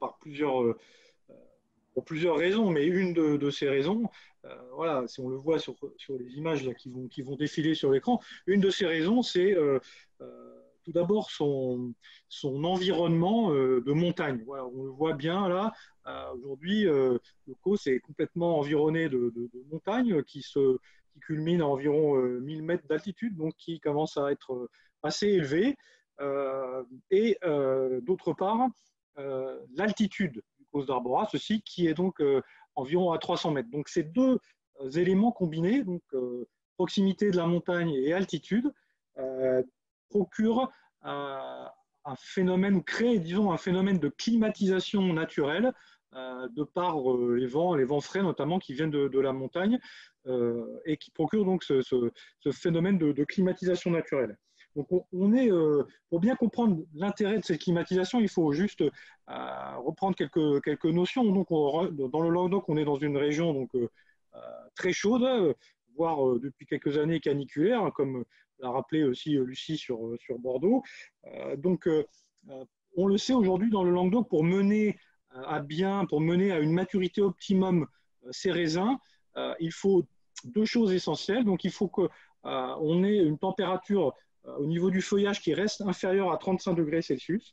pour plusieurs raisons, mais une de ces raisons, voilà, si on le voit sur les images là, qui vont défiler sur l'écran, une de ces raisons, c'est tout d'abord son environnement de montagne. Voilà, on le voit bien là, aujourd'hui, le Causse est complètement environné de montagnes qui culminent à environ 1000 mètres d'altitude, donc qui commence à être assez élevé. Et d'autre part, l'altitude Causse d'Arboras aussi, qui est donc environ à 300 mètres. Donc ces deux éléments combinés, donc proximité de la montagne et altitude, procurent un phénomène, ou créent, disons, un phénomène de climatisation naturelle de par les vents frais notamment qui viennent de la montagne et qui procurent donc ce phénomène de climatisation naturelle. Donc pour bien comprendre l'intérêt de cette climatisation, il faut juste reprendre quelques notions. Donc dans le Languedoc, on est dans une région donc, très chaude, voire depuis quelques années caniculaire, comme l'a rappelé aussi Lucie sur Bordeaux. Donc on le sait aujourd'hui dans le Languedoc, pour mener à une maturité optimum ces raisins, il faut deux choses essentielles. Donc il faut qu'on ait une température au niveau du feuillage qui reste inférieure à 35 degrés Celsius.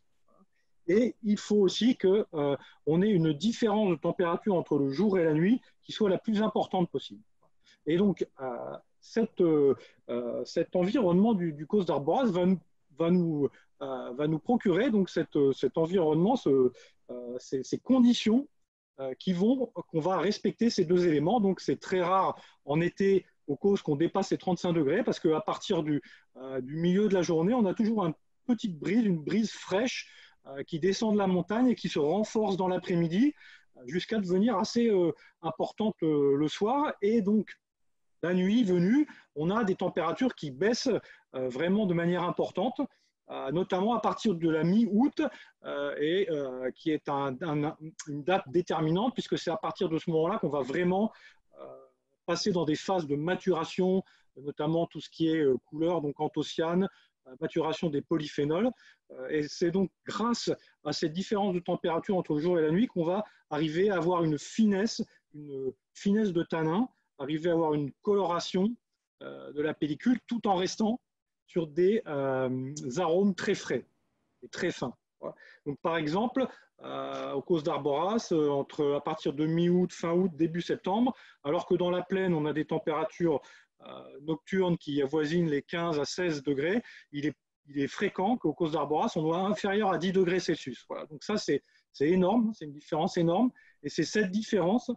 Et il faut aussi qu'on ait une différence de température entre le jour et la nuit qui soit la plus importante possible. Et donc, cet environnement du Causse d'Arboras va nous procurer donc cet environnement, ces conditions qu'on va respecter ces deux éléments. Donc, c'est très rare en été aux causes qu'on dépasse les 35 degrés parce qu'à partir du milieu de la journée, on a toujours une brise fraîche qui descend de la montagne et qui se renforce dans l'après-midi jusqu'à devenir assez importante le soir. Et donc, la nuit venue, on a des températures qui baissent vraiment de manière importante, notamment à partir de la mi-août, et qui est une date déterminante, puisque c'est à partir de ce moment-là qu'on va vraiment passer dans des phases de maturation, notamment tout ce qui est couleur, donc anthocyanes, maturation des polyphénols. Et c'est donc grâce à cette différence de température entre le jour et la nuit qu'on va arriver à avoir une finesse de tanin, arriver à avoir une coloration de la pellicule tout en restant sur des arômes très frais et très fins. Voilà. Donc, par exemple, aux Causse d'Arboras, à partir de mi-août, fin août, début septembre, alors que dans la plaine, on a des températures nocturnes qui avoisinent les 15 à 16 degrés, il est fréquent qu'aux Causse d'Arboras, on soit inférieur à 10 degrés Celsius. Voilà. Donc ça, c'est énorme, c'est une différence énorme, et c'est cette différence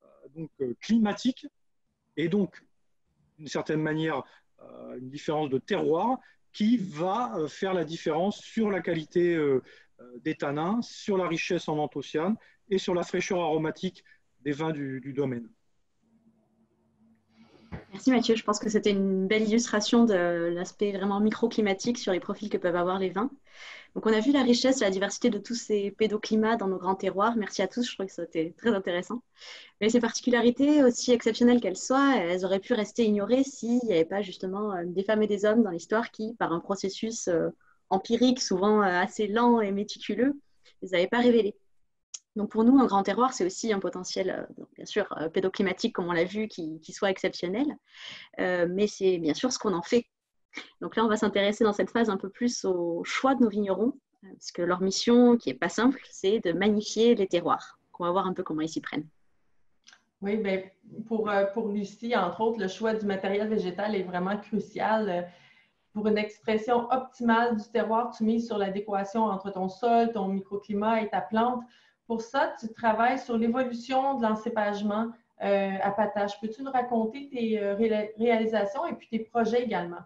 climatique, et donc, d'une certaine manière, une différence de terroir qui va faire la différence sur la qualité des tanins, sur la richesse en anthocyanes et sur la fraîcheur aromatique des vins du domaine. Merci Mathieu, je pense que c'était une belle illustration de l'aspect vraiment microclimatique sur les profils que peuvent avoir les vins. Donc on a vu la richesse et la diversité de tous ces pédoclimats dans nos grands terroirs. Merci à tous, je trouve que c'était très intéressant. Mais ces particularités, aussi exceptionnelles qu'elles soient, elles auraient pu rester ignorées s'il n'y avait pas justement des femmes et des hommes dans l'histoire qui, par un processus empirique, souvent assez lent et méticuleux, ne les avaient pas révélées. Donc pour nous, un grand terroir, c'est aussi un potentiel, bien sûr, pédoclimatique, comme on l'a vu, qui soit exceptionnel. Mais c'est bien sûr ce qu'on en fait. Donc là, on va s'intéresser dans cette phase un peu plus au choix de nos vignerons, parce que leur mission, qui n'est pas simple, c'est de magnifier les terroirs. On va voir un peu comment ils s'y prennent. Oui, bien, pour Lucie, entre autres, le choix du matériel végétal est vraiment crucial. Pour une expression optimale du terroir, tu mises sur l'adéquation entre ton sol, ton microclimat et ta plante. Pour ça, tu travailles sur l'évolution de l'encépagement à Patache. Peux-tu nous raconter tes réalisations et puis tes projets également?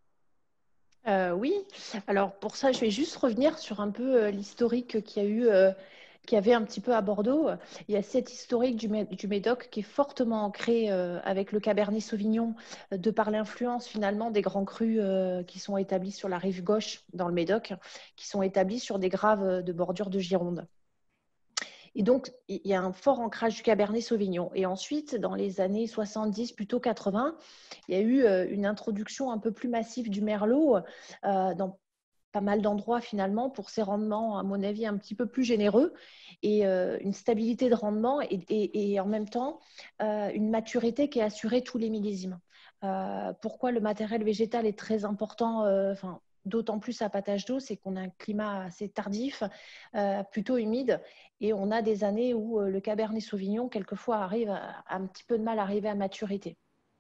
Oui, alors pour ça, je vais juste revenir sur un peu l'historique qu'il y avait un petit peu à Bordeaux. Il y a cette historique du Médoc qui est fortement ancré avec le Cabernet Sauvignon de par l'influence finalement des grands crus qui sont établis sur la rive gauche dans le Médoc, qui sont établis sur des graves de bordure de Gironde. Et donc, il y a un fort ancrage du Cabernet Sauvignon. Et ensuite, dans les années 70, plutôt 80, il y a eu une introduction un peu plus massive du Merlot dans pas mal d'endroits finalement pour ses rendements, à mon avis, un petit peu plus généreux et une stabilité de rendement et en même temps une maturité qui est assurée tous les millésimes. Pourquoi le matériel végétal est très important d'autant plus à Patache d'Eau, c'est qu'on a un climat assez tardif, plutôt humide, et on a des années où le Cabernet Sauvignon, quelquefois, arrive à un petit peu de mal à arriver à maturité.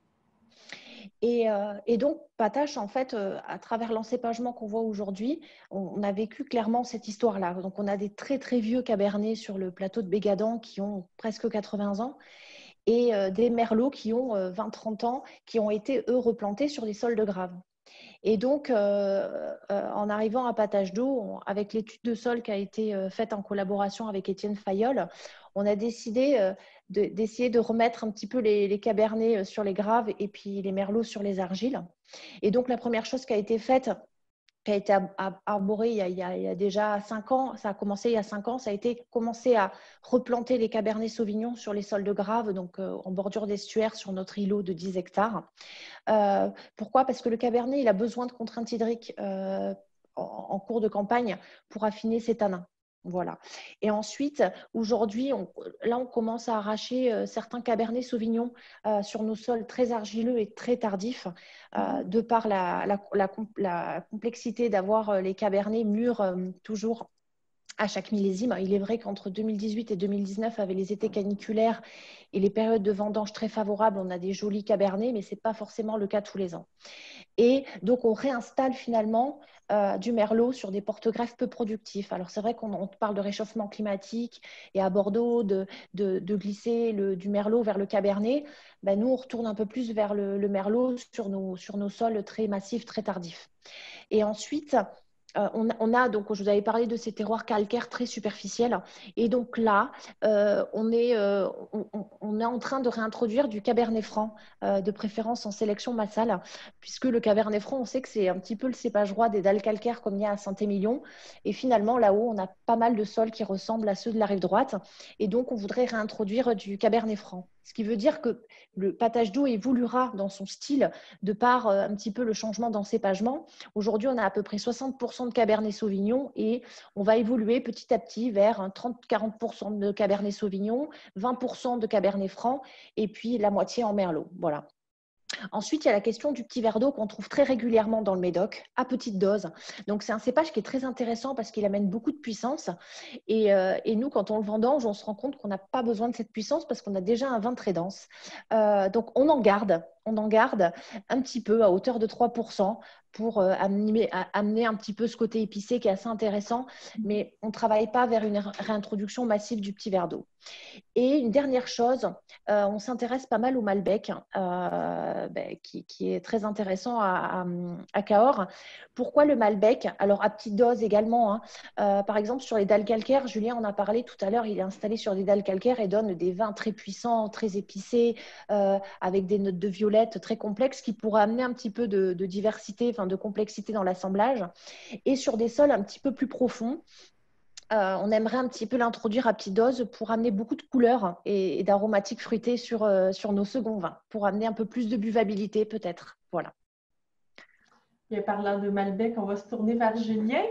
Et donc, Patache, en fait, à travers l'encépagement qu'on voit aujourd'hui, on a vécu clairement cette histoire-là. Donc, on a des très, très vieux Cabernets sur le plateau de Bégadan qui ont presque 80 ans et des Merlots qui ont 20-30 ans, qui ont été, eux, replantés sur des sols de graves. Et donc, en arrivant à Patache d'Eau, avec l'étude de sol qui a été faite en collaboration avec Étienne Fayolle, on a décidé d'essayer de remettre un petit peu les cabernets sur les graves et puis les merlots sur les argiles. Et donc, la première chose qui a été faite, qui a été arborée il y a déjà 5 ans, ça a commencé il y a 5 ans, ça a été commencer à replanter les cabernets sauvignons sur les sols de graves, donc en bordure d'estuaire sur notre îlot de 10 hectares. Pourquoi? Parce que le cabernet, il a besoin de contraintes hydriques en cours de campagne pour affiner ses tanins. Voilà. Et ensuite, aujourd'hui, on commence à arracher certains cabernets sauvignons sur nos sols très argileux et très tardifs, de par la complexité d'avoir les cabernets mûrs toujours à chaque millésime. Il est vrai qu'entre 2018 et 2019, avec les étés caniculaires et les périodes de vendange très favorables, on a des jolis cabernets, mais ce n'est pas forcément le cas tous les ans. Et donc, on réinstalle finalement du merlot sur des porte-greffes peu productifs. Alors, c'est vrai qu'on parle de réchauffement climatique et à Bordeaux, de glisser du merlot vers le cabernet. Ben, nous, on retourne un peu plus vers le merlot sur nos sols très massifs, très tardifs. Et ensuite, on a donc, je vous avais parlé de ces terroirs calcaires très superficiels. Et donc là, on est en train de réintroduire du cabernet franc, de préférence en sélection massale, puisque le cabernet franc, on sait que c'est un petit peu le cépage roi des dalles calcaires comme il y a à Saint-Émilion. Et finalement, là-haut, on a pas mal de sols qui ressemblent à ceux de la rive droite. Et donc, on voudrait réintroduire du cabernet franc. Ce qui veut dire que le Patache d'Eau évoluera dans son style de par un petit peu le changement d'encépagement. Aujourd'hui, on a à peu près 60% de Cabernet Sauvignon et on va évoluer petit à petit vers 30-40% de Cabernet Sauvignon, 20% de Cabernet Franc et puis la moitié en Merlot. Voilà. Ensuite, il y a la question du petit verre d'eau qu'on trouve très régulièrement dans le Médoc, à petite dose. Donc, c'est un cépage qui est très intéressant parce qu'il amène beaucoup de puissance. Et nous, quand on le vendange, on se rend compte qu'on n'a pas besoin de cette puissance parce qu'on a déjà un vin très dense. Donc, on en garde un petit peu à hauteur de 3% pour amener un petit peu ce côté épicé qui est assez intéressant. Mais on ne travaille pas vers une réintroduction massive du petit verre d'eau. Et une dernière chose, on s'intéresse pas mal au Malbec, qui est très intéressant à Cahors. Pourquoi le Malbec? Alors, à petite dose également. Par exemple, sur les dalles calcaires, Julien en a parlé tout à l'heure, il est installé sur des dalles calcaires et donne des vins très puissants, très épicés, avec des notes de violette très complexes qui pourraient amener un petit peu de diversité, enfin de complexité dans l'assemblage. Et sur des sols un petit peu plus profonds, on aimerait un petit peu l'introduire à petite dose pour amener beaucoup de couleurs et d'aromatiques fruités sur nos seconds vins, pour amener un peu plus de buvabilité peut-être. Voilà. Et parlant de Malbec, on va se tourner vers Julien.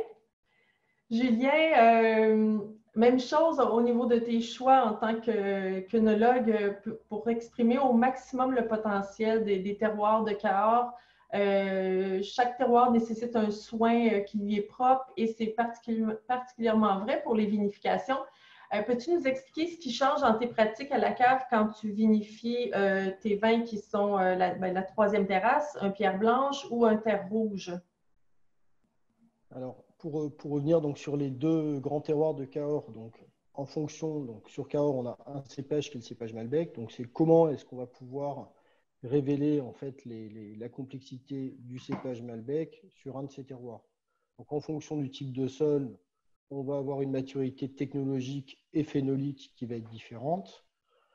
Julien, même chose au niveau de tes choix en tant qu'œnologue pour exprimer au maximum le potentiel des terroirs de Cahors. Chaque terroir nécessite un soin qui lui est propre et c'est particulièrement vrai pour les vinifications. Peux-tu nous expliquer ce qui change dans tes pratiques à la cave quand tu vinifies tes vins qui sont la troisième terrasse, un pierre blanche ou un terre rouge? Alors, pour revenir donc, sur les deux grands terroirs de Cahors, donc, en fonction, donc, sur Cahors, on a un cépage qui est le cépage Malbec. Donc, c'est comment est-ce qu'on va pouvoir révéler en fait la complexité du cépage Malbec sur un de ces terroirs. Donc, en fonction du type de sol, on va avoir une maturité technologique et phénolique qui va être différente.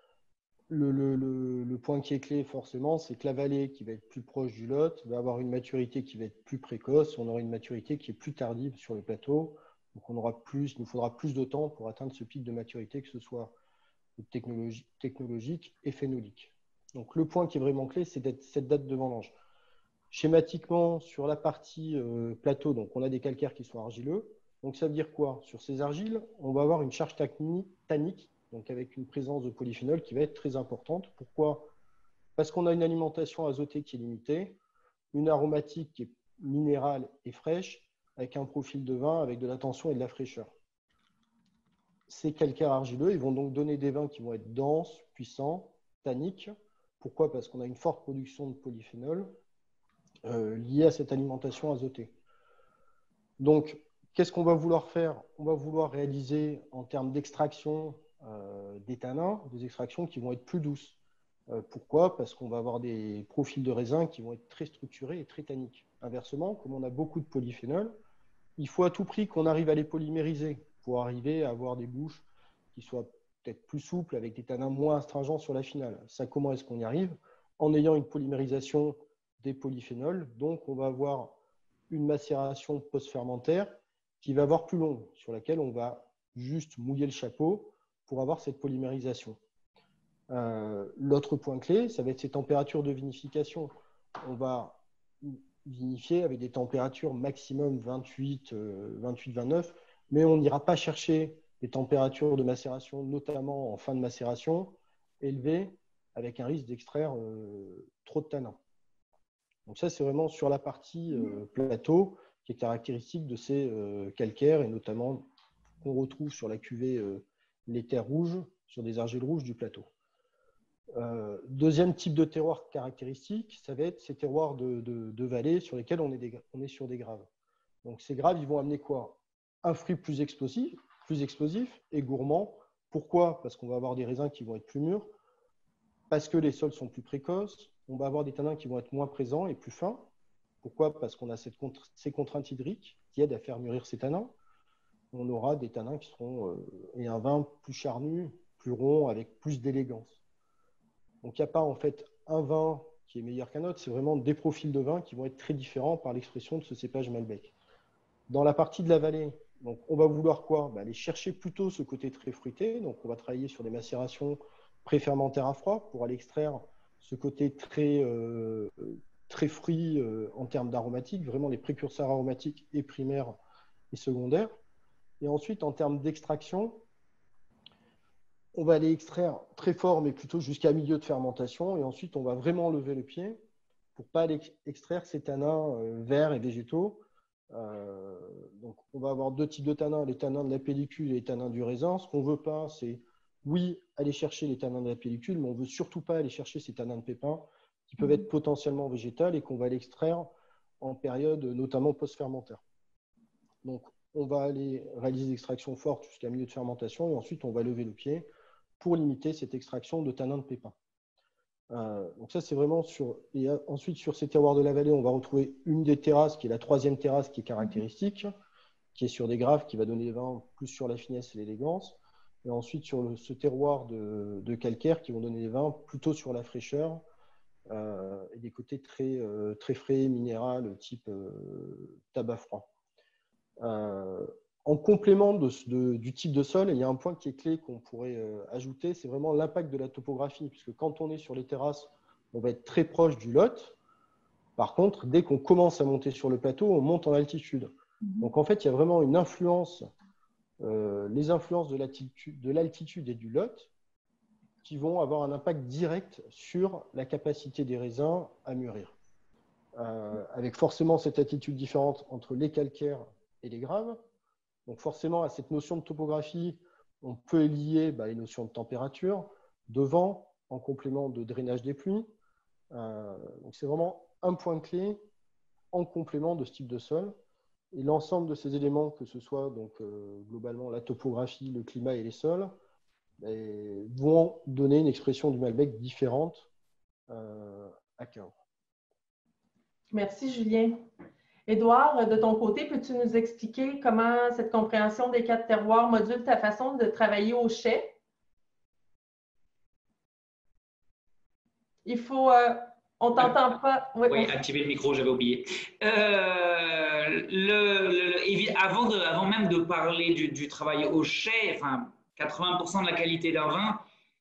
Le point qui est clé, forcément, c'est que la vallée qui va être plus proche du Lot va avoir une maturité qui va être plus précoce. On aura une maturité qui est plus tardive sur le plateau. Donc, il nous faudra plus de temps pour atteindre ce pic de maturité, que ce soit technologique et phénolique. Donc, le point qui est vraiment clé, c'est cette date de vendange. Schématiquement, sur la partie plateau, donc on a des calcaires qui sont argileux. Donc, ça veut dire quoi? Sur ces argiles, on va avoir une charge tannique, donc avec une présence de polyphénol qui va être très importante. Pourquoi? Parce qu'on a une alimentation azotée qui est limitée, une aromatique qui est minérale et fraîche, avec un profil de vin avec de la tension et de la fraîcheur. Ces calcaires argileux, ils vont donc donner des vins qui vont être denses, puissants, tanniques. Pourquoi? Parce qu'on a une forte production de polyphénol liée à cette alimentation azotée. Donc, qu'est-ce qu'on va vouloir faire? On va vouloir réaliser en termes d'extraction des tanins, des extractions qui vont être plus douces. Pourquoi? Parce qu'on va avoir des profils de raisins qui vont être très structurés et très tanniques. Inversement, comme on a beaucoup de polyphénols, il faut à tout prix qu'on arrive à les polymériser pour arriver à avoir des bouches qui soient peut-être plus souples, avec des tanins moins astringents sur la finale. Ça, comment est-ce qu'on y arrive? En ayant une polymérisation des polyphénols. Donc, on va avoir une macération post-fermentaire qui va avoir plus longue, sur laquelle on va juste mouiller le chapeau pour avoir cette polymérisation. L'autre point clé, ça va être ces températures de vinification. On va vinifier avec des températures maximum 28, 29, mais on n'ira pas chercher des températures de macération, notamment en fin de macération, élevées, avec un risque d'extraire trop de tanins. Donc ça, c'est vraiment sur la partie plateau, qui est caractéristique de ces calcaires, et notamment qu'on retrouve sur la cuvée les terres rouges, sur des argiles rouges du plateau. Deuxième type de terroir caractéristique, ça va être ces terroirs de vallée sur lesquels on est sur des graves. Donc ces graves, ils vont amener quoi? Un fruit plus explosif et gourmand. Pourquoi? Parce qu'on va avoir des raisins qui vont être plus mûrs, parce que les sols sont plus précoces, on va avoir des tanins qui vont être moins présents et plus fins. Pourquoi? Parce qu'on a ces contraintes hydriques qui aident à faire mûrir ces tanins. On aura des tanins qui seront et un vin plus charnu, plus rond, avec plus d'élégance. Donc il n'y a pas en fait un vin qui est meilleur qu'un autre, c'est vraiment des profils de vin qui vont être très différents par l'expression de ce cépage Malbec. Dans la partie de la vallée, donc on va vouloir quoi? Aller chercher plutôt ce côté très fruité. Donc on va travailler sur des macérations pré-fermentaires à froid pour aller extraire ce côté très fruit en termes d'aromatiques, vraiment les précurseurs aromatiques et primaires et secondaires. Et ensuite, en termes d'extraction, on va aller extraire très fort, mais plutôt jusqu'à milieu de fermentation. Et ensuite, on va vraiment lever le pied pour ne pas aller extraire ces tanins verts et végétaux. Donc, on va avoir deux types de tanins, les tanins de la pellicule et les tanins du raisin. Ce qu'on ne veut pas, c'est, oui, aller chercher les tanins de la pellicule, mais on ne veut surtout pas aller chercher ces tanins de pépins qui peuvent être potentiellement végétales et qu'on va aller extraire en période notamment post-fermentaire. Donc, on va aller réaliser des extractions fortes jusqu'à milieu de fermentation et ensuite, on va lever le pied pour limiter cette extraction de tanins de pépins. Donc ça, c'est vraiment sur… Et ensuite, sur ces terroirs de la vallée, on va retrouver une des terrasses, qui est la troisième terrasse, qui est caractéristique, qui est sur des graves, qui va donner des vins plus sur la finesse et l'élégance. Et ensuite, sur ce terroir de calcaire, qui vont donner des vins plutôt sur la fraîcheur et des côtés très frais, minéral, type tabac froid. En complément du type de sol, il y a un point qui est clé qu'on pourrait ajouter, c'est vraiment l'impact de la topographie, puisque quand on est sur les terrasses, on va être très proche du lot. Par contre, dès qu'on commence à monter sur le plateau, on monte en altitude. Donc en fait, il y a vraiment une influence, les influences de l'altitude et du lot, qui vont avoir un impact direct sur la capacité des raisins à mûrir. Avec forcément cette attitude différente entre les calcaires et les graves. Donc forcément, à cette notion de topographie, on peut lier les notions de température, de vent, en complément de drainage des pluies. Donc c'est vraiment un point clé en complément de ce type de sol. Et l'ensemble de ces éléments, que ce soit donc, globalement la topographie, le climat et les sols, vont donner une expression du Malbec différente à Cahors. Merci Julien. Édouard, de ton côté, peux-tu nous expliquer comment cette compréhension des 4 terroirs module ta façon de travailler au chai? Il faut… on ne t'entend pas. Oui, activer le micro, j'avais oublié. Avant même de parler du travail au chai, enfin, 80% de la qualité d'un vin,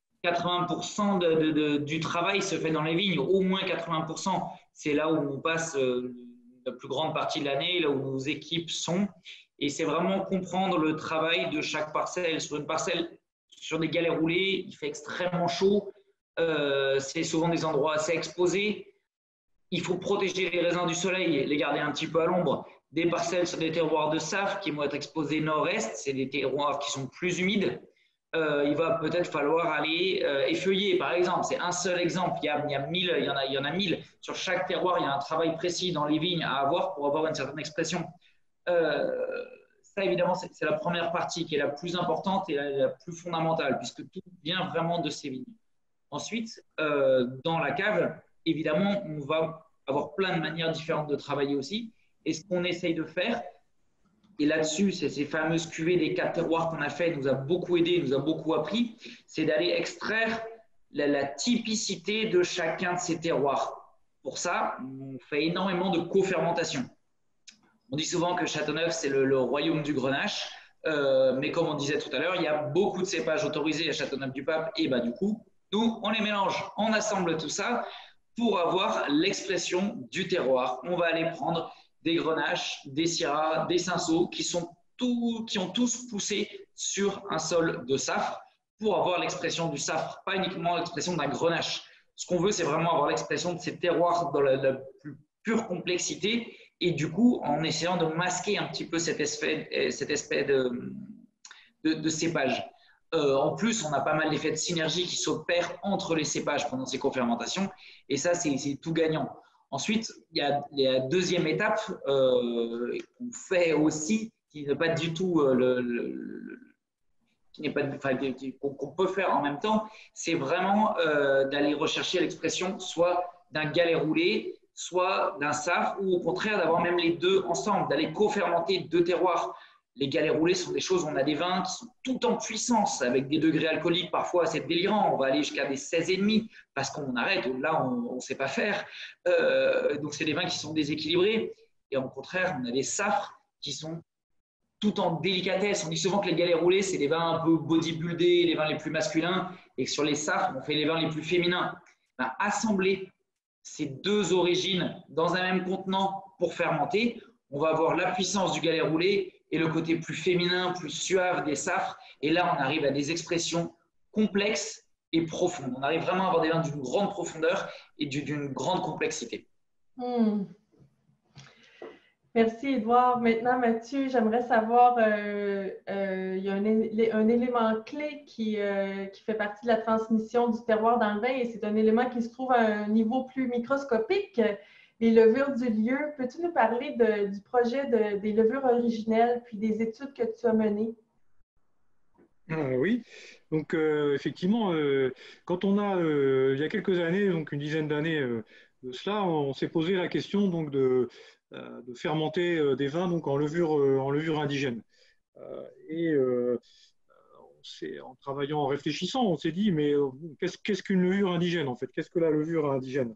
80% du travail se fait dans les vignes, au moins 80%. C'est là où on passe la plus grande partie de l'année, là où nos équipes sont. Et c'est vraiment comprendre le travail de chaque parcelle. Sur une parcelle, sur des galets roulés, il fait extrêmement chaud. C'est souvent des endroits assez exposés. Il faut protéger les raisins du soleil, les garder un petit peu à l'ombre. Des parcelles sur des terroirs de SAF qui vont être exposés nord-est, c'est des terroirs qui sont plus humides. Il va peut-être falloir aller effeuiller, par exemple. C'est un seul exemple. Il y en a 1000. Sur chaque terroir, il y a un travail précis dans les vignes à avoir pour avoir une certaine expression. Ça, évidemment, c'est la première partie qui est la plus importante et la plus fondamentale, puisque tout vient vraiment de ces vignes. Ensuite, dans la cave, évidemment, on va avoir plein de manières différentes de travailler aussi. Et ce qu'on essaye de faire, et là-dessus, c'est ces fameuses cuvées des 4 terroirs qu'on a fait, nous a beaucoup aidé, nous a beaucoup appris, c'est d'aller extraire la typicité de chacun de ces terroirs. Pour ça, on fait énormément de co-fermentation. On dit souvent que Châteauneuf, c'est le royaume du grenache, mais comme on disait tout à l'heure, il y a beaucoup de cépages autorisés à Châteauneuf-du-Pape, et bah, du coup, nous, on les mélange, on assemble tout ça pour avoir l'expression du terroir. On va aller prendre des grenaches, des syrahs, des cinsault qui ont tous poussé sur un sol de safre pour avoir l'expression du safre, pas uniquement l'expression d'un grenache. Ce qu'on veut, c'est vraiment avoir l'expression de ces terroirs dans la plus pure complexité et du coup, en essayant de masquer un petit peu cet aspect de cépage. En plus, on a pas mal d'effets de synergie qui s'opèrent entre les cépages pendant ces co-fermentations et ça, c'est tout gagnant. Ensuite, il y a la deuxième étape qu'on fait aussi, qui n'est pas du tout qu'on peut faire en même temps, c'est vraiment d'aller rechercher l'expression soit d'un galet roulé, soit d'un safre, ou au contraire d'avoir même les deux ensemble, d'aller co-fermenter deux terroirs. Les galets roulés sont des choses, on a des vins qui sont tout en puissance, avec des degrés alcooliques parfois assez délirants. On va aller jusqu'à des 16,5 parce qu'on arrête, là on ne sait pas faire. Donc c'est des vins qui sont déséquilibrés. Et au contraire, on a des safres qui sont tout en délicatesse. On dit souvent que les galets roulés, c'est les vins un peu bodybuildés, les vins les plus masculins, et que sur les safres, on fait les vins les plus féminins. Ben, assembler ces deux origines dans un même contenant pour fermenter, on va avoir la puissance du galet roulé et le côté plus féminin, plus suave des safres. Et là, on arrive à des expressions complexes et profondes. On arrive vraiment à avoir des vins d'une grande profondeur et d'une grande complexité. Merci, Édouard. Maintenant, Mathieu, j'aimerais savoir, il y a un élément clé qui fait partie de la transmission du terroir dans le vin et c'est un élément qui se trouve à un niveau plus microscopique, les levures du lieu. Peux-tu nous parler du projet des levures originelles puis des études que tu as menées? Oui, donc effectivement, quand on a, il y a quelques années, donc une dizaine d'années de cela, on s'est posé la question donc, de fermenter des vins donc, en levure indigène. En travaillant, en réfléchissant, on s'est dit, mais qu'est-ce qu'une levure indigène en fait? Qu'est-ce que la levure indigène?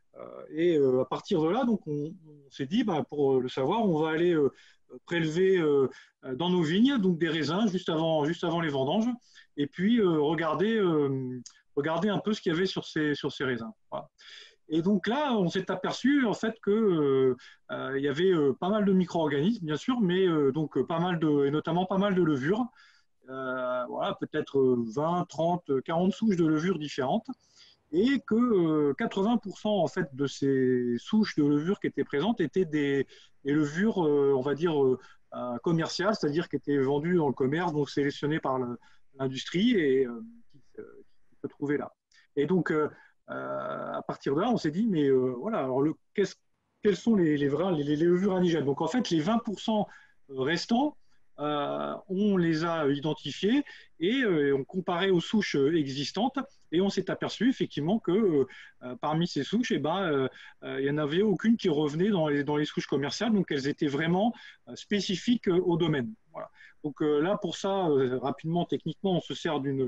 À partir de là, donc, on s'est dit, pour le savoir, on va aller prélever dans nos vignes donc des raisins juste avant les vendanges, et puis regarder un peu ce qu'il y avait sur ces raisins. Voilà. Et donc là, on s'est aperçu en fait que il y avait pas mal de micro-organismes, bien sûr, mais donc et notamment pas mal de levures. Voilà, peut-être 20, 30, 40 souches de levures différentes. Et que 80% en fait de ces souches de levures qui étaient présentes étaient des levures, on va dire, commerciales, c'est-à-dire qui étaient vendues dans le commerce, donc sélectionnées par l'industrie et qui se trouvaient là. Et donc, à partir de là, on s'est dit, mais voilà, alors quelles sont les levures indigènes? Donc en fait, les 20% restants, on les a identifiés et on comparait aux souches existantes et on s'est aperçu effectivement que parmi ces souches, il n'y en avait aucune qui revenait dans les souches commerciales, donc elles étaient vraiment spécifiques au domaine. Voilà. Donc là, pour ça, rapidement, techniquement, on se sert d'une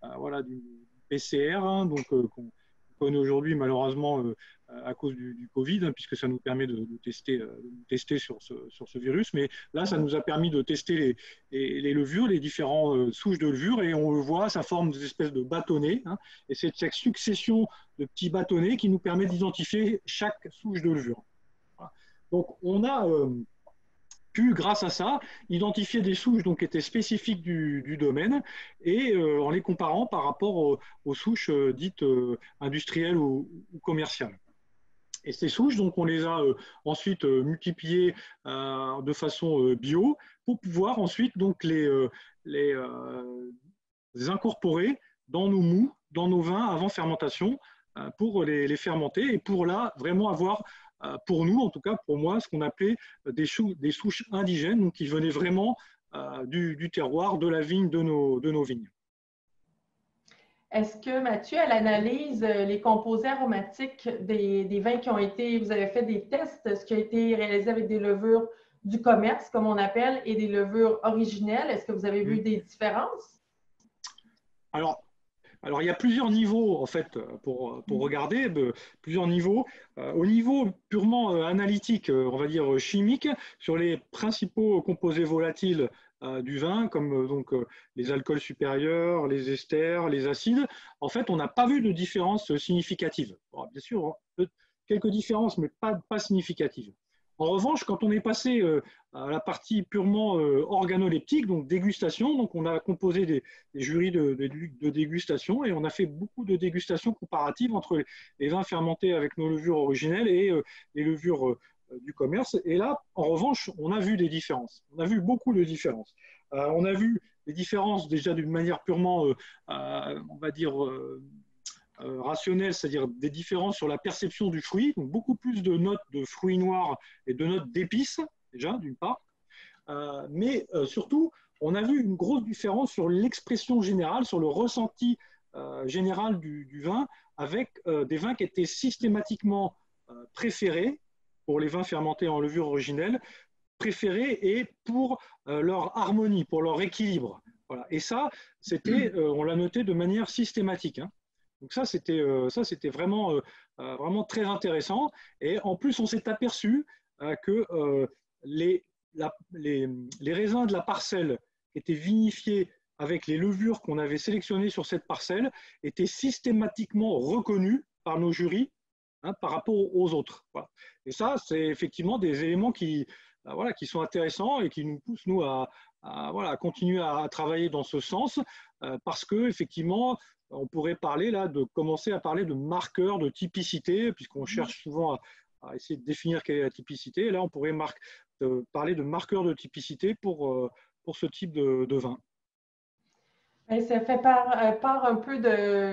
PCR, hein, donc qu'on connaît aujourd'hui malheureusement à cause du Covid, hein, puisque ça nous permet de tester sur ce virus. Mais là, ça nous a permis de tester les levures, les différentes souches de levures, et on le voit, ça forme des espèces de bâtonnets. Hein, et c'est cette succession de petits bâtonnets qui nous permet d'identifier chaque souche de levure. Voilà. Donc, on a pu, grâce à ça, identifier des souches donc, qui étaient spécifiques du domaine et en les comparant par rapport aux souches dites industrielles ou commerciales. Et ces souches, donc, on les a ensuite multipliées de façon bio pour pouvoir ensuite donc, les incorporer dans nos mous, dans nos vins avant fermentation pour les fermenter et pour là vraiment avoir, pour nous en tout cas, pour moi, ce qu'on appelait des souches indigènes, donc qui venaient vraiment du terroir, de la vigne, de nos vignes. est-ce que Mathieu, elle analyse les composés aromatiques des vins qui ont été, vous avez fait des tests, ce qui a été réalisé avec des levures du commerce, comme on appelle, et des levures originelles? Est-ce que vous avez vu des différences? Alors, il y a plusieurs niveaux, en fait, pour regarder, plusieurs niveaux. Au niveau purement analytique, on va dire chimique, sur les principaux composés volatiles du vin, comme les alcools supérieurs, les esters, les acides, en fait, on n'a pas vu de différence significative. Bon, bien sûr, quelques différences, mais pas significatives. En revanche, quand on est passé à la partie purement organoleptique, donc dégustation, donc on a composé des jurys de dégustation et on a fait beaucoup de dégustations comparatives entre les vins fermentés avec nos levures originelles et les levures du commerce. Et là, en revanche, on a vu des différences. On a vu beaucoup de différences. On a vu des différences déjà d'une manière purement, on va dire, rationnelle, c'est-à-dire des différences sur la perception du fruit, donc beaucoup plus de notes de fruits noirs et de notes d'épices, déjà, d'une part. Mais surtout, on a vu une grosse différence sur l'expression générale, sur le ressenti général du vin, avec des vins qui étaient systématiquement préférés pour les vins fermentés en levure originelle, préférés et pour leur harmonie, pour leur équilibre. Voilà. Et ça, on l'a noté de manière systématique. Hein. Donc ça, c'était vraiment, vraiment très intéressant. Et en plus, on s'est aperçu que les raisins de la parcelle qui étaient vinifiés avec les levures qu'on avait sélectionnées sur cette parcelle étaient systématiquement reconnus par nos jurys par rapport aux autres. Voilà. Et ça, c'est effectivement des éléments qui sont intéressants et qui nous poussent, nous, à continuer à travailler dans ce sens parce que, effectivement, on pourrait commencer à parler de marqueurs de typicité, puisqu'on cherche souvent à essayer de définir quelle est la typicité. Et là, on pourrait parler de marqueurs de typicité pour ce type de vin. Ça fait part un peu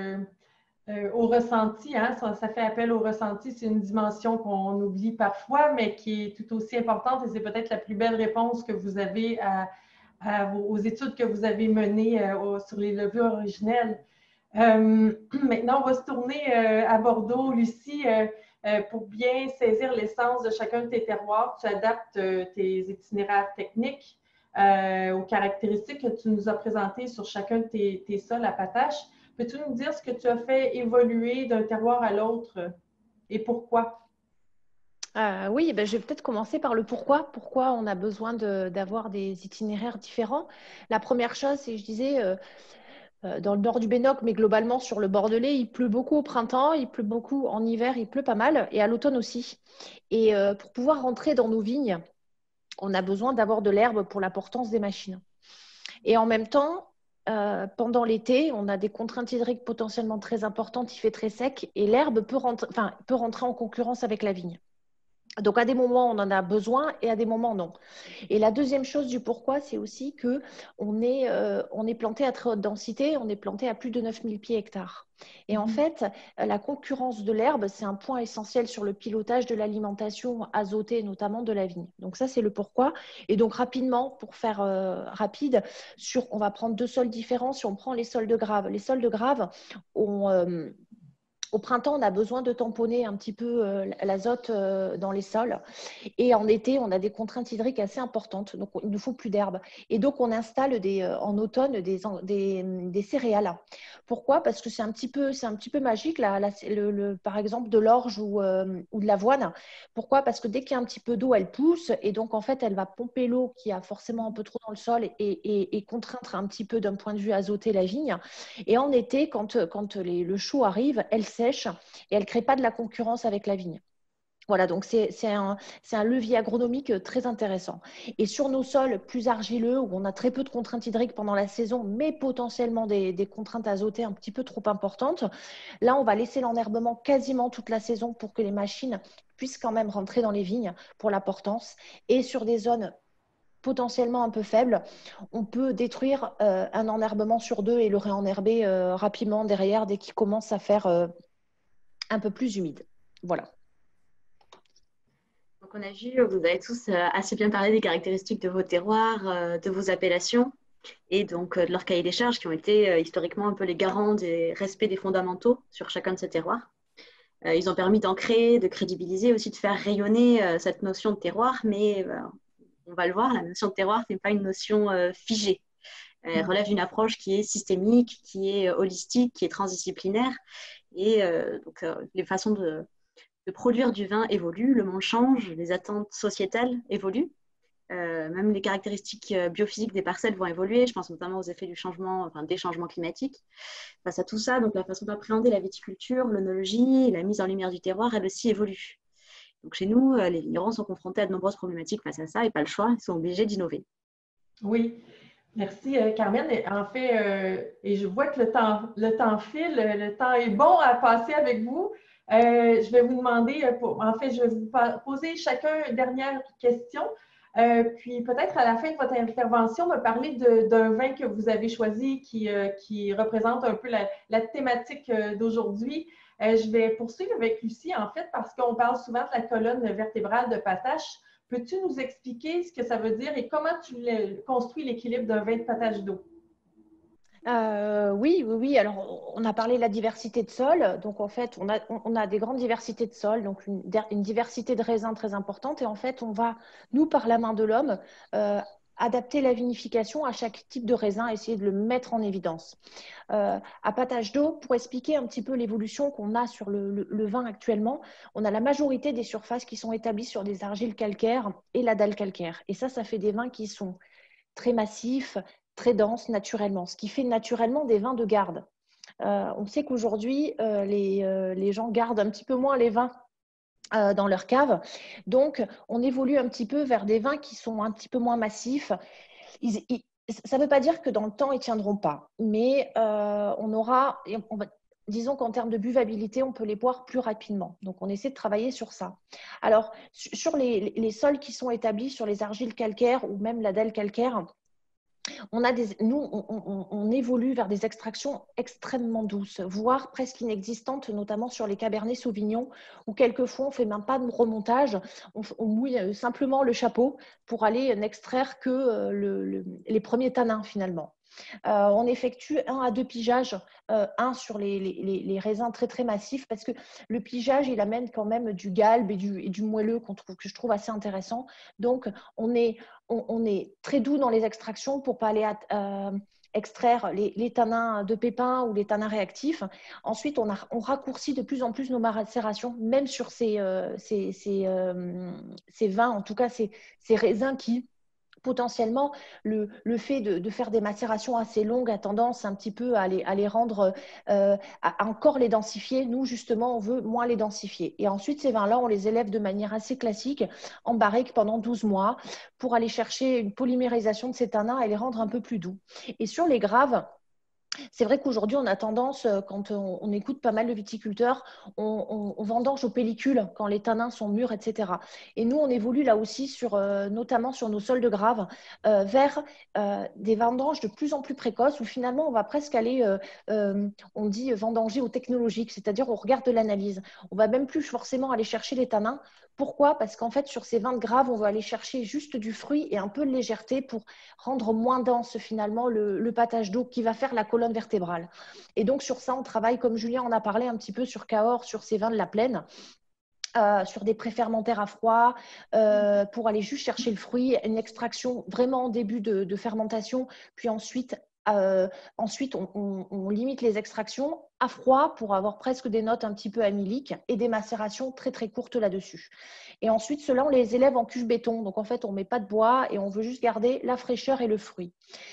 au ressenti. Hein? Ça fait appel au ressenti. C'est une dimension qu'on oublie parfois, mais qui est tout aussi importante et c'est peut-être la plus belle réponse que vous avez aux études que vous avez menées sur les levures originelles. Maintenant, on va se tourner à Bordeaux. Lucie, pour bien saisir l'essence de chacun de tes terroirs, tu adaptes tes itinéraires techniques aux caractéristiques que tu nous as présentées sur chacun de tes sols à patache. Peux-tu nous dire ce que tu as fait évoluer d'un terroir à l'autre et pourquoi? Oui, je vais peut-être commencer par le pourquoi. Pourquoi on a besoin d'avoir des itinéraires différents. La première chose, c'est, je disais, dans le nord du Bénoc, mais globalement sur le Bordelais, il pleut beaucoup au printemps, il pleut beaucoup en hiver, il pleut pas mal, et à l'automne aussi. Et pour pouvoir rentrer dans nos vignes, on a besoin d'avoir de l'herbe pour la portance des machines. Et en même temps, pendant l'été, on a des contraintes hydriques potentiellement très importantes, il fait très sec, et l'herbe peut rentrer en concurrence avec la vigne. Donc, à des moments, on en a besoin et à des moments, non. Et la deuxième chose du pourquoi, c'est aussi qu'on est planté à très haute densité, on est planté à plus de 9000 pieds hectares. Et en fait, la concurrence de l'herbe, c'est un point essentiel sur le pilotage de l'alimentation azotée, notamment de la vigne. Donc ça, c'est le pourquoi. Et donc, rapidement, pour faire rapide, on va prendre deux sols différents. Si on prend les sols de Grave, au printemps, on a besoin de tamponner un petit peu l'azote dans les sols. Et en été, on a des contraintes hydriques assez importantes. Donc, il nous faut plus d'herbe. Et donc, on installe en automne des céréales. Pourquoi? Parce que c'est un petit peu magique, par exemple, de l'orge ou de l'avoine. Pourquoi? Parce que dès qu'il y a un petit peu d'eau, elle pousse. Et donc, en fait, elle va pomper l'eau qui a forcément un peu trop dans le sol et contraindre un petit peu d'un point de vue azoté la vigne. Et en été, quand le chaud arrive, elle sèche et elle ne crée pas de la concurrence avec la vigne. Voilà, donc c'est un levier agronomique très intéressant. Et sur nos sols plus argileux, où on a très peu de contraintes hydriques pendant la saison, mais potentiellement des contraintes azotées un petit peu trop importantes, là, on va laisser l'enherbement quasiment toute la saison pour que les machines puissent quand même rentrer dans les vignes pour la portance. Et sur des zones potentiellement un peu faibles, on peut détruire un enherbement sur deux et le réenherber rapidement derrière dès qu'il commence à faire un peu plus humide. Voilà. Donc on a vu, vous avez tous assez bien parlé des caractéristiques de vos terroirs, de vos appellations. et donc de leur cahier des charges qui ont été historiquement un peu les garants des respects des fondamentaux sur chacun de ces terroirs. Ils ont permis d'ancrer, de crédibiliser, aussi de faire rayonner cette notion de terroir, mais on va le voir, la notion de terroir n'est pas une notion figée. Elle relève d'une approche qui est systémique, qui est holistique, qui est transdisciplinaire. Et donc, les façons de produire du vin évoluent, le monde change, les attentes sociétales évoluent. Même les caractéristiques biophysiques des parcelles vont évoluer. Je pense notamment aux effets du changement, enfin, des changements climatiques. Face à tout ça, donc la façon d'appréhender la viticulture, l'œnologie, la mise en lumière du terroir, elle aussi évolue. Donc chez nous, les vignerons sont confrontés à de nombreuses problématiques face à ça et pas le choix, ils sont obligés d'innover. Oui, merci Carmen. Et en fait, et je vois que le temps file, le temps est bon à passer avec vous. Je vais vous demander, je vais vous poser chacun une dernière question. Puis peut-être à la fin de votre intervention, me parler d'un vin que vous avez choisi qui représente un peu la thématique d'aujourd'hui. Je vais poursuivre avec Lucie, en fait, parce qu'on parle souvent de la colonne vertébrale de Patache. Peux-tu nous expliquer ce que ça veut dire et comment tu construis l'équilibre d'un vin de Patache d'eau? Oui. Alors, on a parlé de la diversité de sol. Donc, en fait, on a des grandes diversités de sol, donc une diversité de raisins très importante. Et en fait, on va, nous, par la main de l'homme, adapter la vinification à chaque type de raisin, essayer de le mettre en évidence. À Patache d'eau, pour expliquer un petit peu l'évolution qu'on a sur le vin actuellement, on a la majorité des surfaces qui sont établies sur des argiles calcaires et la dalle calcaire. Et ça fait des vins qui sont très massifs, très denses naturellement, ce qui fait naturellement des vins de garde. On sait qu'aujourd'hui, les gens gardent un petit peu moins les vins dans leur cave. Donc, on évolue un petit peu vers des vins qui sont un petit peu moins massifs. Ça ne veut pas dire que dans le temps, ils ne tiendront pas, mais disons qu'en termes de buvabilité, on peut les boire plus rapidement. Donc, on essaie de travailler sur ça. Alors, sur les sols qui sont établis sur les argiles calcaires ou même la dalle calcaire, on évolue vers des extractions extrêmement douces, voire presque inexistantes, notamment sur les Cabernet Sauvignon, où quelquefois on ne fait même pas de remontage, on mouille simplement le chapeau pour aller n'extraire que les premiers tanins finalement. On effectue 1 à 2 pigeages, un sur les raisins très très massifs, parce que le pigeage il amène quand même du galbe et du moelleux que je trouve assez intéressant. Donc on est très doux dans les extractions pour ne pas aller extraire les tanins de pépins ou les tanins réactifs. Ensuite, on raccourcit de plus en plus nos macérations, même sur ces vins, en tout cas ces raisins qui potentiellement, le fait de faire des macérations assez longues a tendance un petit peu à les rendre, à encore les densifier. Nous, justement, on veut moins les densifier. Et ensuite, ces vins-là, on les élève de manière assez classique en barrique pendant 12 mois pour aller chercher une polymérisation de ces tanins et les rendre un peu plus doux. Et sur les graves, c'est vrai qu'aujourd'hui, on a tendance, quand on écoute pas mal de viticulteurs, on vendange aux pellicules quand les tanins sont mûrs, etc. Et nous, on évolue là aussi, notamment sur nos sols de graves, vers des vendanges de plus en plus précoces où finalement, on va presque aller, on dit vendanger au technologique, c'est-à-dire on regarde de l'analyse. On va même plus forcément aller chercher les tanins. Pourquoi? Parce qu'en fait, sur ces vins de graves, on va aller chercher juste du fruit et un peu de légèreté pour rendre moins dense finalement le Patache d'eau qui va faire la colonne vertébrale. Et donc sur ça, on travaille, comme Julien en a parlé un petit peu sur Cahors, sur ces vins de la plaine, sur des préfermentaires à froid, pour aller juste chercher le fruit, une extraction vraiment en début de fermentation, puis ensuite on limite les extractions à froid pour avoir presque des notes un petit peu amyliques et des macérations très très courtes là-dessus. Et ensuite, ceux-là, on les élève en cuve béton. Donc en fait, on ne met pas de bois et on veut juste garder la fraîcheur et le fruit.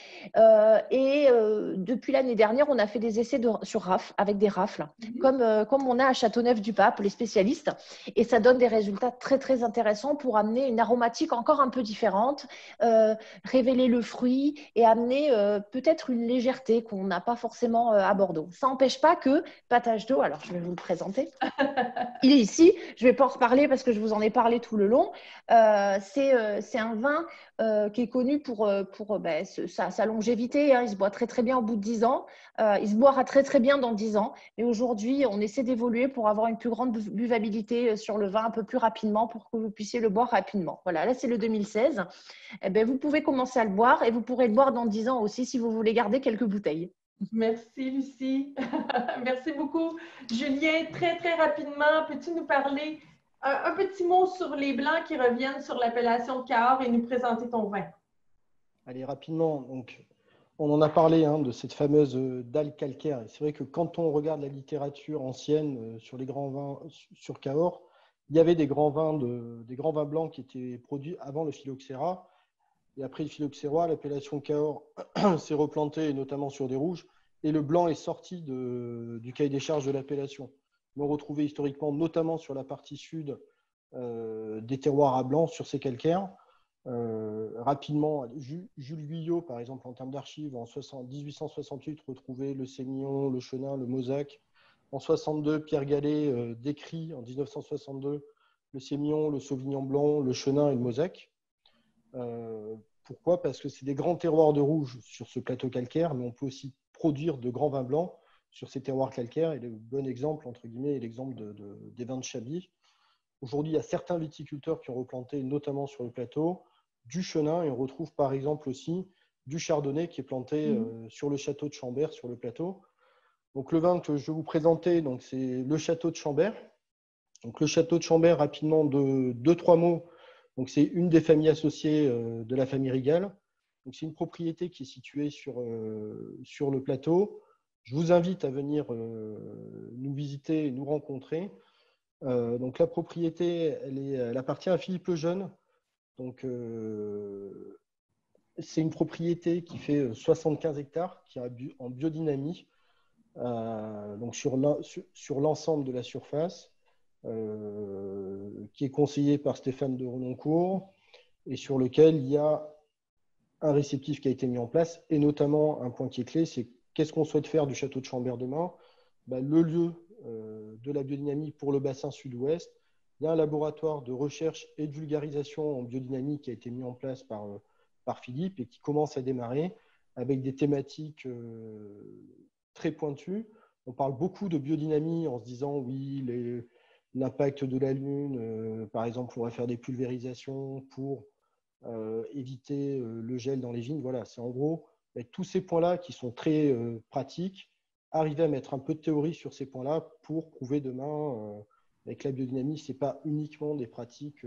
Depuis l'année dernière, on a fait des essais sur rafle, avec des rafles, comme on a à Châteauneuf-du-Pape, les spécialistes. Et ça donne des résultats très, très intéressants pour amener une aromatique encore un peu différente, révéler le fruit et amener peut-être une légèreté qu'on n'a pas forcément à Bordeaux. Ça n'empêche pas que Patache d'eau, alors je vais vous le présenter. Il est ici, je ne vais pas en reparler parce que je vous en ai parlé tout le long. C'est un vin qui est connu pour sa longévité. Hein. Il se boit très, très bien au bout de 10 ans. Il se boira très, très bien dans 10 ans. Mais aujourd'hui, on essaie d'évoluer pour avoir une plus grande buvabilité sur le vin un peu plus rapidement pour que vous puissiez le boire rapidement. Voilà, là, c'est le 2016. Eh bien, vous pouvez commencer à le boire et vous pourrez le boire dans 10 ans aussi si vous voulez garder quelques bouteilles. Merci, Lucie. Merci beaucoup. Julien, très, très rapidement, peux-tu nous parler un petit mot sur les blancs qui reviennent sur l'appellation de Cahors et nous présenter ton vin? Allez, rapidement. Donc, on en a parlé de cette fameuse dalle calcaire. Et c'est vrai que quand on regarde la littérature ancienne sur les grands vins sur Cahors, il y avait des grands vins blancs qui étaient produits avant le phylloxéra. Et après le phylloxéra, l'appellation Cahors s'est replantée, notamment sur des rouges, et le blanc est sorti du cahier des charges de l'appellation. On retrouvait historiquement, notamment sur la partie sud, des terroirs à blanc sur ces calcaires. Rapidement, Jules Guyot, par exemple, en termes d'archives, en 1868, retrouvait le Sémillon, le Chenin, le Mauzac. En 62, Pierre Gallet décrit en 1962 le Sémillon, le Sauvignon blanc, le Chenin et le Mauzac. Pourquoi? Parce que c'est des grands terroirs de rouge sur ce plateau calcaire, mais on peut aussi produire de grands vins blancs sur ces terroirs calcaires. Et le bon exemple, entre guillemets, est l'exemple des vins de Chablis. Aujourd'hui, il y a certains viticulteurs qui ont replanté, notamment sur le plateau, du Chenin, et on retrouve par exemple aussi du Chardonnay qui est planté sur le château de Chambert, sur le plateau. Donc le vin que je vais vous présenter, c'est le château de Chambert. Donc le château de Chambert, rapidement, deux, trois mots. Donc c'est une des familles associées de la famille Rigal. Donc c'est une propriété qui est située sur le plateau. Je vous invite à venir nous visiter et nous rencontrer. Donc la propriété, elle appartient à Philippe Lejeune. Donc c'est une propriété qui fait 75 hectares, qui est en biodynamie, donc sur l'ensemble de la surface, qui est conseillée par Stéphane de Renoncourt et sur lequel il y a un réceptif qui a été mis en place, et notamment un point qui est clé, c'est qu'est-ce qu'on souhaite faire du château de Chambert demain? Le lieu de la biodynamie pour le bassin sud-ouest. Il y a un laboratoire de recherche et de vulgarisation en biodynamie qui a été mis en place par Philippe et qui commence à démarrer avec des thématiques très pointues. On parle beaucoup de biodynamie en se disant oui, l'impact de la Lune, par exemple, on va faire des pulvérisations pour éviter le gel dans les vignes. Voilà, c'est en gros tous ces points-là qui sont très pratiques, arriver à mettre un peu de théorie sur ces points-là pour prouver demain avec la biodynamie, ce n'est pas uniquement des pratiques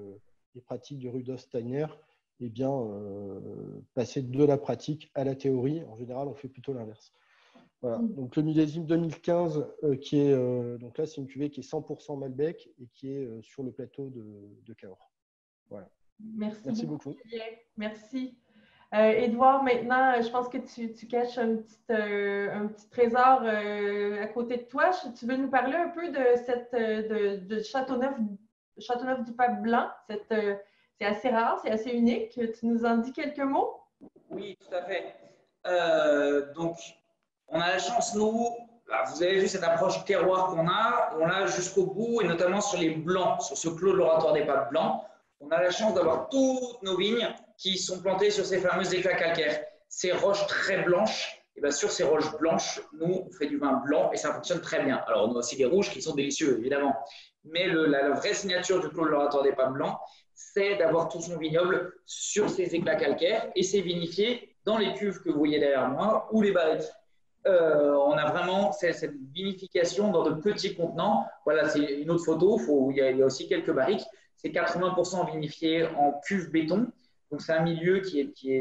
de Rudolf Steiner, et bien passer de la pratique à la théorie. En général, on fait plutôt l'inverse. Voilà. Donc le millésime 2015, qui est donc là, c'est une cuvée qui est 100% Malbec et qui est sur le plateau de Cahors. Voilà. Merci beaucoup. Merci. Édouard, maintenant, je pense que tu caches un petit trésor à côté de toi. Tu veux nous parler un peu de Châteauneuf du Pape Blanc? C'est assez rare, c'est assez unique. Tu nous en dis quelques mots? Oui, tout à fait. Donc, on a la chance, nous, là, vous avez vu cette approche terroir qu'on a, on l'a jusqu'au bout, et notamment sur les blancs, sur ce clos de l'Oratoire des Papes Blancs. On a la chance d'avoir toutes nos vignes qui sont plantées sur ces fameux éclats calcaires. Ces roches très blanches, et bien sur ces roches blanches, nous, on fait du vin blanc et ça fonctionne très bien. Alors, on a aussi des rouges qui sont délicieux, évidemment. Mais la vraie signature du clos de l'Oratoire des Papes Blancs, c'est d'avoir tout son vignoble sur ces éclats calcaires et c'est vinifié dans les cuves que vous voyez derrière moi ou les barriques. On a vraiment cette vinification dans de petits contenants. Voilà, c'est une autre photo. Il y a aussi quelques barriques. C'est 80% vinifié en cuve béton. Donc, c'est un milieu qui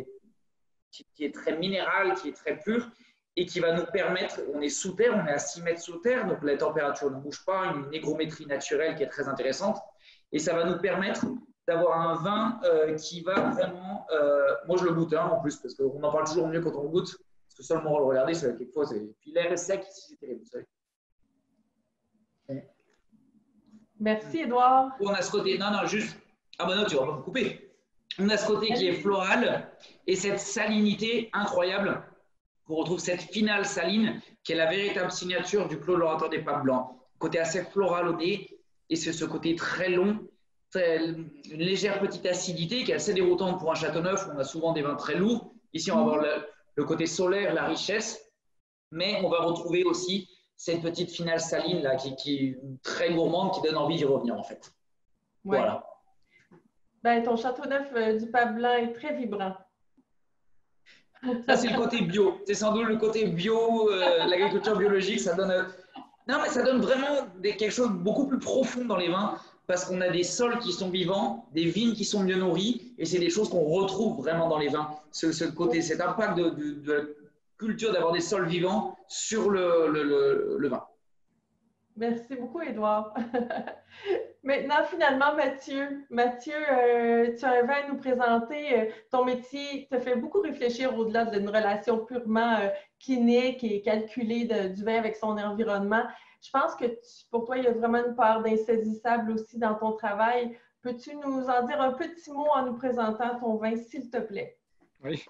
est très minéral, qui est très pur et qui va nous permettre, on est sous terre, on est à 6 mètres sous terre, donc la température ne bouge pas, une hygrométrie naturelle qui est très intéressante. Et ça va nous permettre d'avoir un vin qui va vraiment… moi, je le goûte en plus, parce qu'on en parle toujours mieux quand on le goûte. Parce que seulement le regarder, c'est quelquefois… Puis l'air est sec, ici, c'est terrible, vous savez. Merci, Édouard. On a ce côté… Non, juste… Ah ben non, tu ne vas pas me couper. On a ce côté qui est floral et cette salinité incroyable qu'on retrouve, cette finale saline qui est la véritable signature du clos de l'Oratoire des Papes Blancs. Côté assez floral au nez et c'est ce côté très long, une légère petite acidité qui est assez déroutante pour un Châteauneuf. On a souvent des vins très lourds. Ici, on va avoir le côté solaire, la richesse, mais on va retrouver aussi cette petite finale saline là, qui est très gourmande, qui donne envie d'y revenir en fait. Ouais. Voilà. Ben, ton Châteauneuf du Pape Blanc est très vibrant. Ça, c'est le côté bio. C'est sans doute le côté bio, l'agriculture biologique, ça donne… Non, mais ça donne vraiment quelque chose de beaucoup plus profond dans les vins, parce qu'on a des sols qui sont vivants, des vignes qui sont mieux nourries, et c'est des choses qu'on retrouve vraiment dans les vins. Ce côté, cet impact de la culture d'avoir des sols vivants sur le vin. Merci beaucoup, Édouard. Maintenant, finalement, Mathieu, tu as un vin à nous présenter. Ton métier te fait beaucoup réfléchir au-delà d'une relation purement clinique et calculée du vin avec son environnement. Je pense que pour toi, il y a vraiment une part d'insaisissable aussi dans ton travail. Peux-tu nous en dire un petit mot en nous présentant ton vin, s'il te plaît? Oui.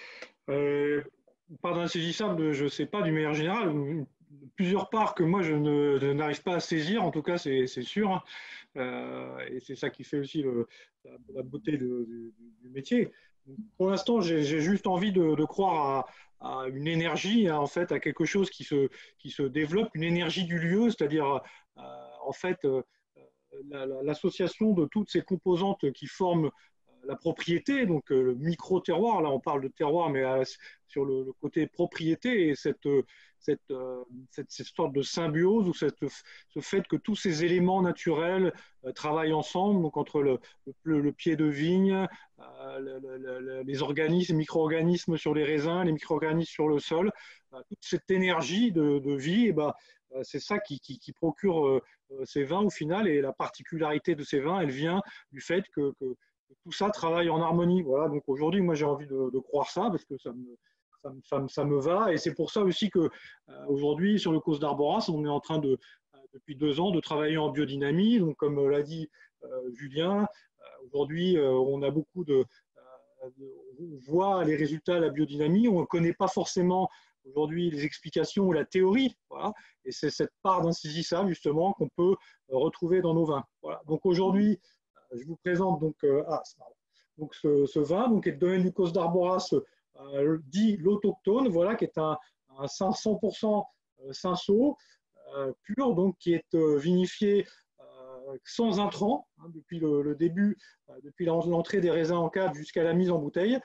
Part d'insaisissable, je ne sais pas, du meilleur général. Plusieurs parts que moi, je n'arrive pas à saisir, en tout cas, c'est sûr. Et c'est ça qui fait aussi la beauté du métier. Pour l'instant, j'ai juste envie de croire à une énergie, en fait, à quelque chose qui se développe, une énergie du lieu, c'est-à-dire, en fait, l'association de toutes ces composantes qui forment la propriété, donc le micro-terroir, là on parle de terroir, mais sur le côté propriété, et cette sorte de symbiose, ou ce fait que tous ces éléments naturels travaillent ensemble, donc entre le pied de vigne, les organismes, les micro-organismes sur les raisins, les micro-organismes sur le sol, toute cette énergie de vie, et c'est ça qui procure ces vins au final, et la particularité de ces vins, elle vient du fait que tout ça travaille en harmonie. Voilà, donc aujourd'hui, moi j'ai envie de croire ça, parce que ça me va, et c'est pour ça aussi que aujourd'hui sur le Causse d'Arboras, on est en train depuis 2 ans de travailler en biodynamie. Donc comme l'a dit Julien, aujourd'hui on a beaucoup on voit les résultats de la biodynamie, on ne connaît pas forcément aujourd'hui les explications ou la théorie, voilà, et c'est cette part d'insaisissable justement qu'on peut retrouver dans nos vins. Voilà. Donc aujourd'hui, je vous présente donc, ce vin, donc, qui est le domaine du Causse d'Arboras, dit l'autochtone, voilà, qui est un 100% cinsault pur, donc qui est vinifié sans intrants, hein, depuis le début, depuis l'entrée des raisins en cave jusqu'à la mise en bouteille,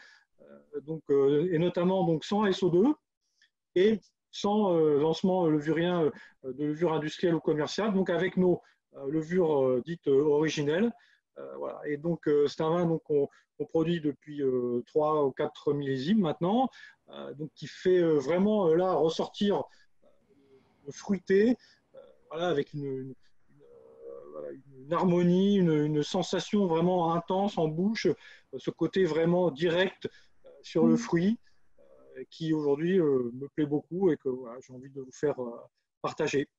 et notamment donc sans SO2 et sans lancement levurien de levure industrielle ou commerciale, donc avec nos levures dites originelles. Voilà. Et donc c'est un vin qu'on produit depuis 3 ou 4 millésimes maintenant, donc qui fait vraiment là ressortir le fruité, voilà, avec une harmonie, une sensation vraiment intense en bouche, ce côté vraiment direct sur le fruit, qui aujourd'hui me plaît beaucoup et que voilà, j'ai envie de vous faire partager.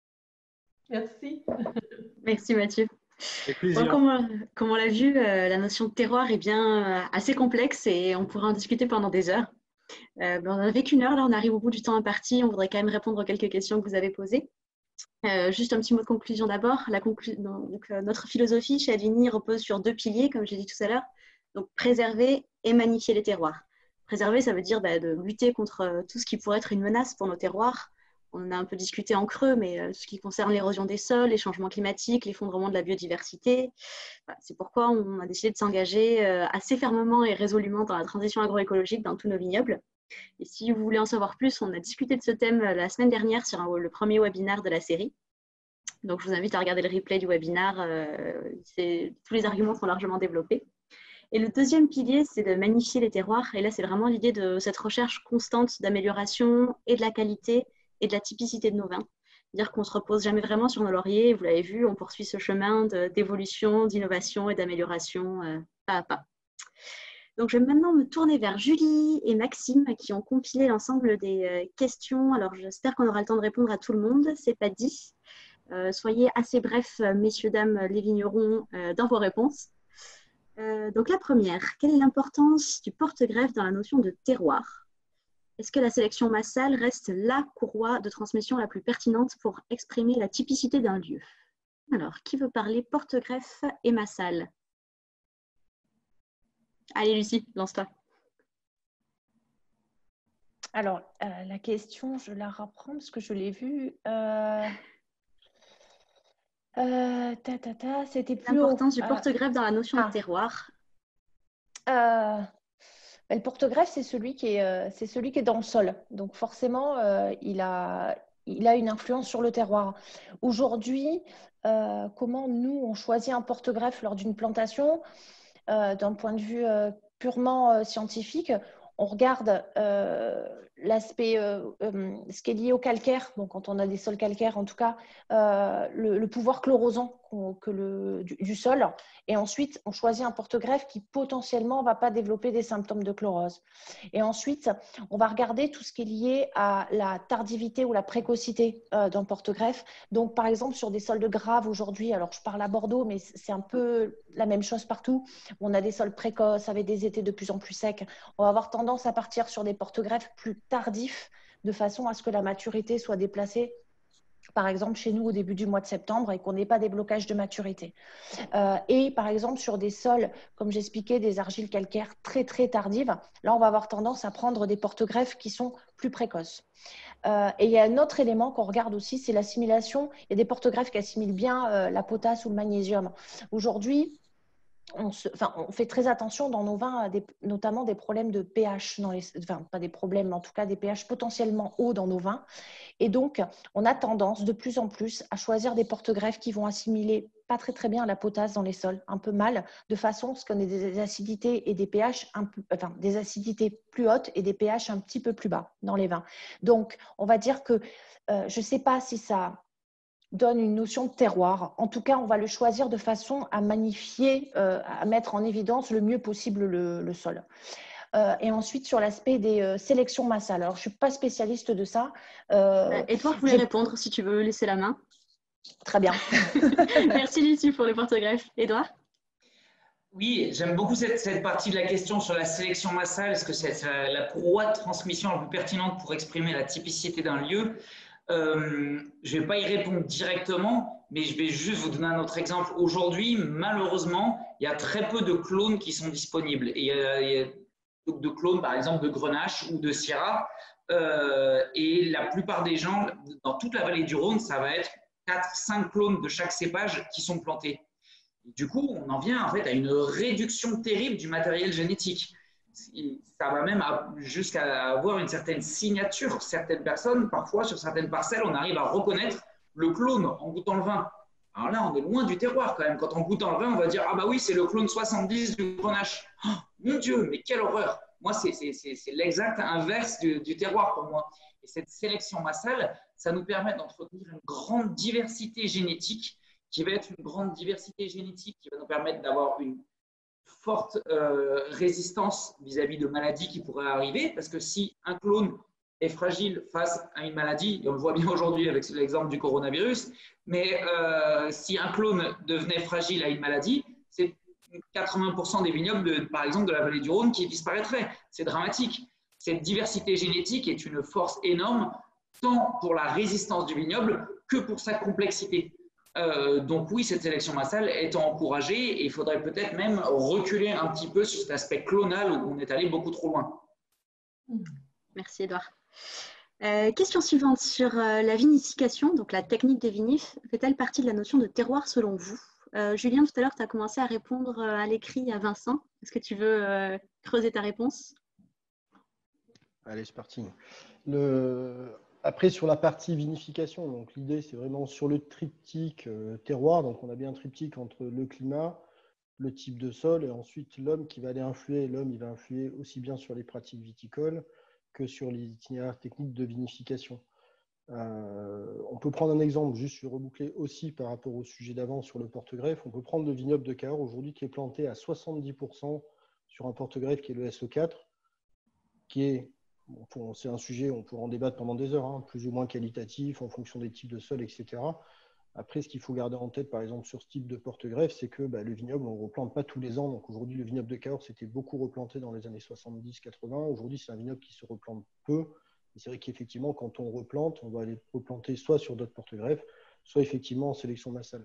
Merci. Merci Mathieu. Avec plaisir. Comme on l'a vu, la notion de terroir est bien assez complexe et on pourrait en discuter pendant des heures. On n'avait qu'1 heure, là on arrive au bout du temps imparti, on voudrait quand même répondre aux quelques questions que vous avez posées. Juste un petit mot de conclusion d'abord. Notre philosophie chez Advini repose sur 2 piliers, comme j'ai dit tout à l'heure. Donc préserver et magnifier les terroirs. Préserver, ça veut dire de lutter contre tout ce qui pourrait être une menace pour nos terroirs. On en a un peu discuté en creux, mais ce qui concerne l'érosion des sols, les changements climatiques, l'effondrement de la biodiversité. Voilà, c'est pourquoi on a décidé de s'engager assez fermement et résolument dans la transition agroécologique dans tous nos vignobles. Et si vous voulez en savoir plus, on a discuté de ce thème la semaine dernière sur le premier webinaire de la série. Donc je vous invite à regarder le replay du webinaire. Tous les arguments sont largement développés. Et le 2e pilier, c'est de magnifier les terroirs. Et là, c'est vraiment l'idée de cette recherche constante d'amélioration et de la qualité et de la typicité de nos vins. C'est-à-dire qu'on ne se repose jamais vraiment sur nos lauriers. Vous l'avez vu, on poursuit ce chemin d'évolution, d'innovation et d'amélioration pas à pas. Donc, je vais maintenant me tourner vers Julie et Maxime qui ont compilé l'ensemble des questions. Alors, j'espère qu'on aura le temps de répondre à tout le monde. Ce n'est pas dit. Soyez assez brefs, messieurs, dames, les vignerons, dans vos réponses. Donc, la première, quelle est l'importance du porte-greffe dans la notion de terroir? Est-ce que la sélection massale reste la courroie de transmission la plus pertinente pour exprimer la typicité d'un lieu? Alors, qui veut parler porte-greffe et massal? Allez, Lucie, lance-toi. Alors, la question, je la reprends parce que je l'ai vue. C'était plus haut. L'importance du porte-greffe dans la notion de terroir. Le porte-greffe, c'est celui qui est dans le sol. Donc, forcément, il a une influence sur le terroir. Aujourd'hui, comment nous, on choisit un porte-greffe lors d'une plantation? D'un point de vue purement scientifique, on regarde l'aspect, ce qui est lié au calcaire, donc quand on a des sols calcaires en tout cas, le pouvoir chlorosant du sol, et ensuite on choisit un porte-greffe qui potentiellement ne va pas développer des symptômes de chlorose. Et ensuite, on va regarder tout ce qui est lié à la tardivité ou la précocité d'un porte-greffe. Donc par exemple sur des sols de grave aujourd'hui, alors je parle à Bordeaux, mais c'est un peu la même chose partout, on a des sols précoces avec des étés de plus en plus secs, on va avoir tendance à partir sur des porte-greffes plus tardifs de façon à ce que la maturité soit déplacée, par exemple chez nous au début du mois de septembre, et qu'on n'ait pas des blocages de maturité. Et par exemple sur des sols, comme j'expliquais, des argiles calcaires très très tardives, là on va avoir tendance à prendre des porte-greffes qui sont plus précoces. Et il y a un autre élément qu'on regarde aussi, c'est l'assimilation. Il y a des porte-greffes qui assimilent bien la potasse ou le magnésium. Aujourd'hui, on fait très attention dans nos vins, notamment des problèmes de pH, pas des problèmes, mais en tout cas des pH potentiellement hauts dans nos vins. Et donc, on a tendance de plus en plus à choisir des porte-greffes qui vont assimiler pas très très bien la potasse dans les sols, un peu mal, de façon à ce qu'on ait des acidités et des pH des acidités plus hautes et des pH un petit peu plus bas dans les vins. Donc, on va dire que je ne sais pas si ça donne une notion de terroir. En tout cas, on va le choisir de façon à magnifier, à mettre en évidence le mieux possible le sol. Et ensuite, sur l'aspect des sélections massales. Alors, je ne suis pas spécialiste de ça. Edouard voulait répondre, si tu veux laisser la main. Très bien. Merci Lucie pour le porte-greffe. Edouard? Oui, j'aime beaucoup cette partie de la question sur la sélection massale, parce que c'est la courroie de transmission la plus pertinente pour exprimer la typicité d'un lieu. Je ne vais pas y répondre directement, mais je vais juste vous donner un autre exemple. Aujourd'hui, malheureusement, il y a très peu de clones qui sont disponibles. Et il y a de clones, par exemple, de Grenache ou de Syrah. Et la plupart des gens, dans toute la vallée du Rhône, ça va être 4-5 clones de chaque cépage qui sont plantés. Du coup, on en vient en fait à une réduction terrible du matériel génétique. Ça va même jusqu'à avoir une certaine signature. Certaines personnes, parfois sur certaines parcelles, on arrive à reconnaître le clone en goûtant le vin. Alors là, on est loin du terroir quand même. Quand on goûte dans le vin, on va dire « Ah bah oui, c'est le clone 70 du Grenache. Oh, » Mon Dieu, mais quelle horreur! Moi, c'est l'exact inverse du terroir pour moi. Et cette sélection massale, ça nous permet d'entretenir une grande diversité génétique qui va être une grande diversité génétique qui va nous permettre d'avoir une forte résistance vis-à-vis de maladies qui pourraient arriver, parce que si un clone est fragile face à une maladie, et on le voit bien aujourd'hui avec l'exemple du coronavirus, mais si un clone devenait fragile à une maladie, c'est 80% des vignobles, par exemple, de la vallée du Rhône qui disparaîtraient. C'est dramatique. Cette diversité génétique est une force énorme, tant pour la résistance du vignoble que pour sa complexité. Donc oui, cette sélection massale est encouragée et il faudrait peut-être même reculer un petit peu sur cet aspect clonal où on est allé beaucoup trop loin. Merci Edouard. Question suivante sur la vinification, donc la technique des vinifs, fait-elle partie de la notion de terroir selon vous? Julien, tout à l'heure, tu as commencé à répondre à l'écrit à Vincent. Est-ce que tu veux creuser ta réponse? Allez, c'est parti. Après, sur la partie vinification, donc l'idée, c'est vraiment sur le triptyque terroir. Donc, on a bien un triptyque entre le climat, le type de sol et ensuite l'homme qui va aller influer. L'homme, il va influer aussi bien sur les pratiques viticoles que sur les itinéraires techniques de vinification. On peut prendre un exemple, juste je vais reboucler aussi par rapport au sujet d'avant sur le porte-greffe. On peut prendre le vignoble de Cahors aujourd'hui qui est planté à 70% sur un porte-greffe qui est le SE4, qui est, c'est un sujet, on pourra en débattre pendant des heures, hein, plus ou moins qualitatif en fonction des types de sol, etc. Après, ce qu'il faut garder en tête, par exemple, sur ce type de porte-greffe, c'est que le vignoble, on ne replante pas tous les ans. Donc aujourd'hui, le vignoble de Cahors s'était beaucoup replanté dans les années 70-80. Aujourd'hui, c'est un vignoble qui se replante peu. Et c'est vrai qu'effectivement, quand on replante, on va aller replanter soit sur d'autres porte-greffes, soit effectivement en sélection massale.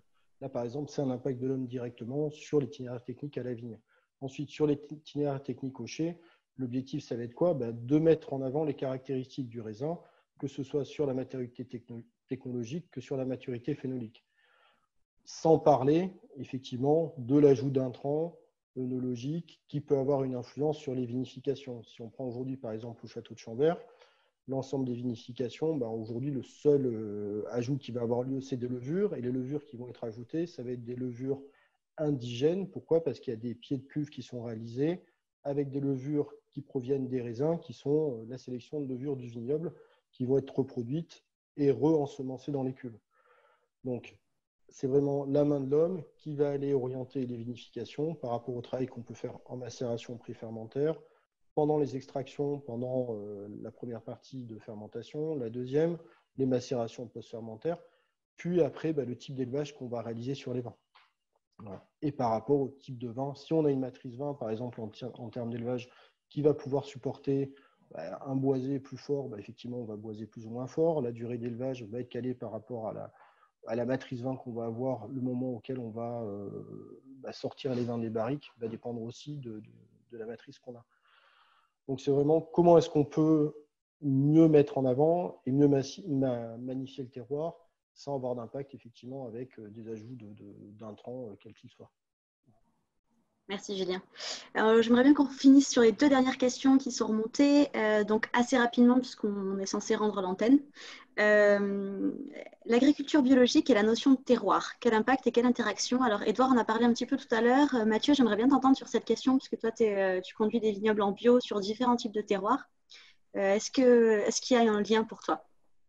Là, par exemple, c'est un impact de l'homme directement sur l'itinéraire technique à la vigne. Ensuite, sur l'itinéraire technique au chai, l'objectif, ça va être quoi? De mettre en avant les caractéristiques du raisin, que ce soit sur la maturité technologique que sur la maturité phénolique. Sans parler, effectivement, de l'ajout d'intrants œnologiques qui peut avoir une influence sur les vinifications. Si on prend aujourd'hui, par exemple, au château de Chambert, l'ensemble des vinifications, aujourd'hui, le seul ajout qui va avoir lieu, c'est des levures. Et les levures qui vont être ajoutées, ça va être des levures indigènes. Pourquoi? Parce qu'il y a des pieds de cuve qui sont réalisés avec des levures qui proviennent des raisins, qui sont la sélection de levures du vignoble, qui vont être reproduites et re-ensemencées dans les cuves. Donc, c'est vraiment la main de l'homme qui va aller orienter les vinifications par rapport au travail qu'on peut faire en macération pré-fermentaire, pendant les extractions, pendant la première partie de fermentation, la deuxième, les macérations post-fermentaires, puis après le type d'élevage qu'on va réaliser sur les vins. Voilà. Et par rapport au type de vin, si on a une matrice vin, par exemple en termes d'élevage, qui va pouvoir supporter un boisé plus fort, effectivement on va boiser plus ou moins fort, la durée d'élevage va être calée par rapport à la matrice vin qu'on va avoir, le moment auquel on va sortir les vins des barriques va dépendre aussi de la matrice qu'on a. Donc, c'est vraiment comment est-ce qu'on peut mieux mettre en avant et mieux magnifier le terroir sans avoir d'impact, effectivement, avec des ajouts d'intrants, quels qu'ils soient. Merci Julien. J'aimerais bien qu'on finisse sur les 2 dernières questions qui sont remontées, donc assez rapidement puisqu'on est censé rendre l'antenne. L'agriculture biologique et la notion de terroir, quel impact et quelle interaction? Alors Edouard en a parlé un petit peu tout à l'heure. Mathieu, j'aimerais bien t'entendre sur cette question puisque toi tu conduis des vignobles en bio sur différents types de terroirs. Est-ce qu'il y a un lien pour toi?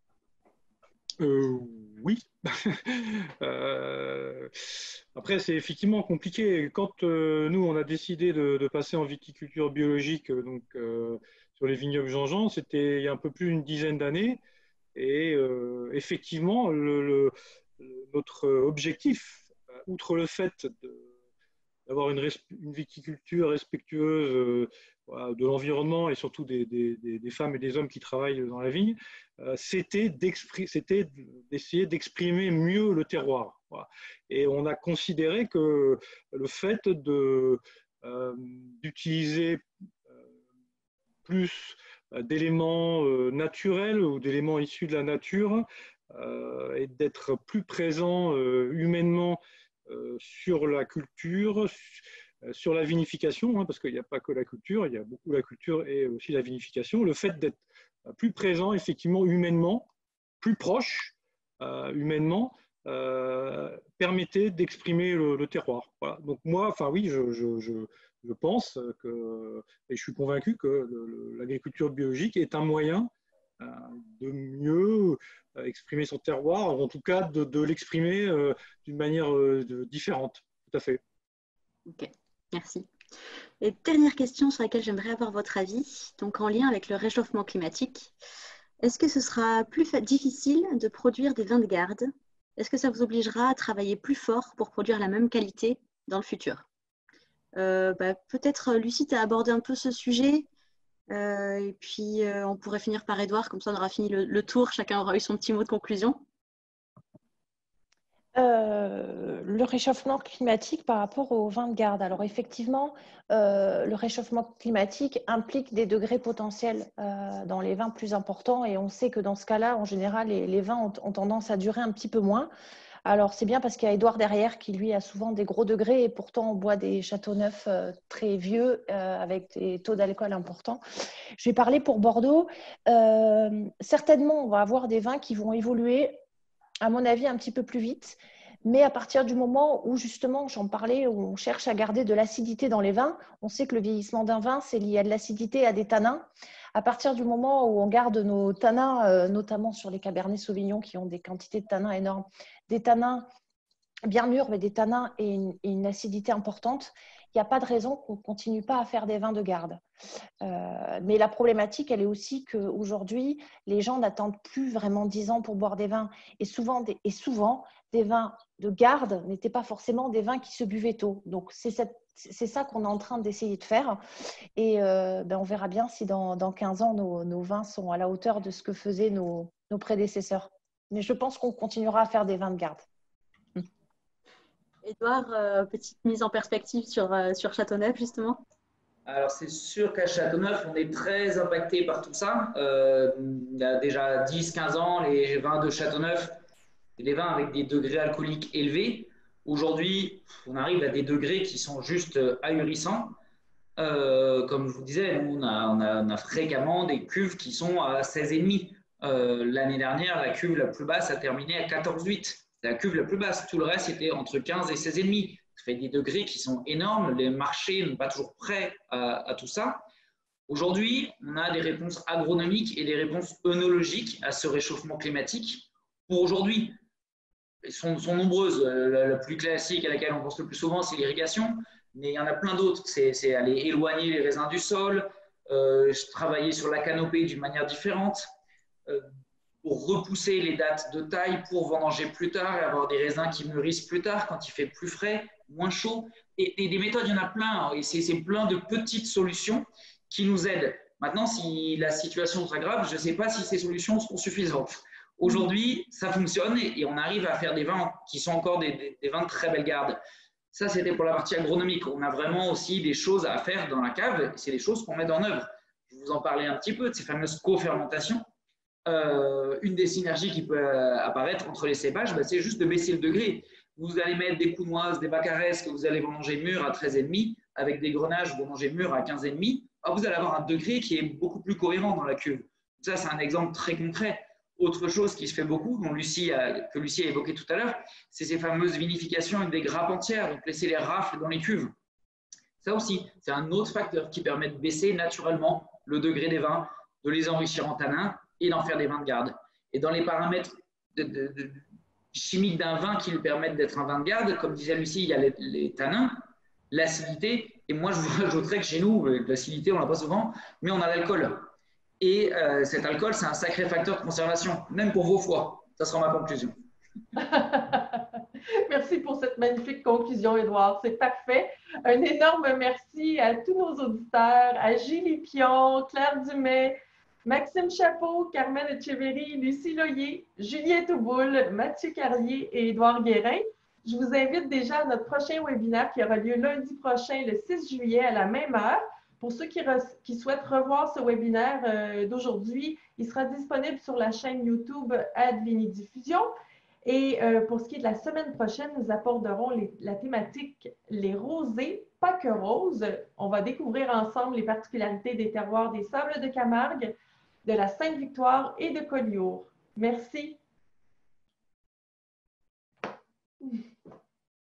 Oui. Après, c'est effectivement compliqué. Quand nous, on a décidé de passer en viticulture biologique sur les vignobles Jean-Jean, c'était il y a un peu plus d'une dizaine d'années. Et effectivement, notre objectif, outre le fait d'avoir une viticulture respectueuse de l'environnement et surtout des femmes et des hommes qui travaillent dans la vigne, c'était d'essayer d'exprimer mieux le terroir. Voilà. Et on a considéré que le fait d'utiliser plus d'éléments naturels ou d'éléments issus de la nature et d'être plus présent humainement sur la culture, sur la vinification, parce qu'il n'y a pas que la culture, il y a beaucoup la culture et aussi la vinification. Le fait d'être plus présent, effectivement, humainement, plus proche humainement, permettait d'exprimer le terroir. Voilà. Donc moi, oui, je pense que, et je suis convaincu que l'agriculture biologique est un moyen de mieux exprimer son terroir, en tout cas de l'exprimer d'une manière différente. Tout à fait. Ok, merci. Et dernière question sur laquelle j'aimerais avoir votre avis, donc en lien avec le réchauffement climatique. Est-ce que ce sera plus difficile de produire des vins de garde? Est-ce que ça vous obligera à travailler plus fort pour produire la même qualité dans le futur? Peut-être, Lucie, tu as abordé un peu ce sujet. Et puis, on pourrait finir par Edouard, comme ça on aura fini le tour, chacun aura eu son petit mot de conclusion. Le réchauffement climatique par rapport aux vins de garde. Alors effectivement, le réchauffement climatique implique des degrés potentiels dans les vins plus importants et on sait que dans ce cas-là, en général, les vins ont tendance à durer un petit peu moins. Alors c'est bien parce qu'il y a Edouard derrière qui lui a souvent des gros degrés et pourtant on boit des châteaux neufs très vieux avec des taux d'alcool importants. Je vais parler pour Bordeaux. Certainement, on va avoir des vins qui vont évoluer à mon avis, un petit peu plus vite. Mais à partir du moment où, justement, j'en parlais, où on cherche à garder de l'acidité dans les vins, on sait que le vieillissement d'un vin, c'est lié à de l'acidité et à des tanins. À partir du moment où on garde nos tanins, notamment sur les Cabernets Sauvignon qui ont des quantités de tanins énormes, des tanins bien mûrs, mais des tanins et une acidité importante, il n'y a pas de raison qu'on ne continue pas à faire des vins de garde. Mais la problématique, elle est aussi qu'aujourd'hui, les gens n'attendent plus vraiment 10 ans pour boire des vins. Et souvent, des vins de garde n'étaient pas forcément des vins qui se buvaient tôt. Donc, c'est ça qu'on est en train d'essayer de faire. Et on verra bien si dans 15 ans, nos vins sont à la hauteur de ce que faisaient nos prédécesseurs. Mais je pense qu'on continuera à faire des vins de garde. Edouard, petite mise en perspective sur Châteauneuf, justement. Alors, c'est sûr qu'à Châteauneuf, on est très impacté par tout ça. Il y a déjà 10-15 ans, les vins de Châteauneuf, c'est des vins avec des degrés alcooliques élevés. Aujourd'hui, on arrive à des degrés qui sont juste ahurissants. Comme je vous disais, nous, on a fréquemment des cuves qui sont à 16,5. L'année dernière, la cuve la plus basse a terminé à 14,8. C'est la cuve la plus basse. Tout le reste était entre 15 et 16,5. Ça fait des degrés qui sont énormes. Les marchés ne sont pas toujours prêts à tout ça. Aujourd'hui, on a des réponses agronomiques et des réponses œnologiques à ce réchauffement climatique. Pour aujourd'hui, elles sont nombreuses. La plus classique à laquelle on pense le plus souvent, c'est l'irrigation. Mais il y en a plein d'autres. C'est aller éloigner les raisins du sol, travailler sur la canopée d'une manière différente, pour repousser les dates de taille pour vendanger plus tard et avoir des raisins qui mûrissent plus tard quand il fait plus frais, moins chaud. Et des méthodes, il y en a plein. Et c'est plein de petites solutions qui nous aident. Maintenant, si la situation s'aggrave, je ne sais pas si ces solutions seront suffisantes. Aujourd'hui, ça fonctionne et on arrive à faire des vins qui sont encore des vins de très belle garde. Ça, c'était pour la partie agronomique. On a vraiment aussi des choses à faire dans la cave. C'est des choses qu'on met en œuvre. Je vous en parlais un petit peu de ces fameuses co-fermentations. Une des synergies qui peut apparaître entre les cépages, c'est juste de baisser le degré. Vous allez mettre des counoises, des baccarès que vous allez vendanger mûrs à 13,5 avec des grenages que vous vendangez mûrs à 15,5. Vous allez avoir un degré qui est beaucoup plus cohérent dans la cuve. Ça, c'est un exemple très concret. Autre chose qui se fait beaucoup, que Lucie a évoqué tout à l'heure, c'est ces fameuses vinifications avec des grappes entières, donc laisser les rafles dans les cuves. Ça aussi, c'est un autre facteur qui permet de baisser naturellement le degré des vins, de les enrichir en tanins et d'en faire des vins de garde. Et dans les paramètres chimiques d'un vin qui lui permettent d'être un vin de garde, comme disait Lucie, il y a les tanins, l'acidité, et moi je vous rajouterais que chez nous, l'acidité on l'a pas souvent, mais on a l'alcool. Et cet alcool, c'est un sacré facteur de conservation, même pour vos foies. Ça sera ma conclusion. Merci pour cette magnifique conclusion, Édouard. C'est parfait. Un énorme merci à tous nos auditeurs, à Julie Pion, Claire Dumais, Maxime Chapeau, Carmen Echeverry, Lucie Loyer, Juliette Touboul, Mathieu Carrier et Édouard Guérin. Je vous invite déjà à notre prochain webinaire qui aura lieu lundi prochain, le 6 juillet, à la même heure. Pour ceux qui souhaitent revoir ce webinaire d'aujourd'hui, il sera disponible sur la chaîne YouTube Advinidiffusion. Et pour ce qui est de la semaine prochaine, nous aborderons la thématique « Les rosés, pas que roses ». On va découvrir ensemble les particularités des terroirs des Sables de Camargue, de la Sainte-Victoire et de Collioure. Merci.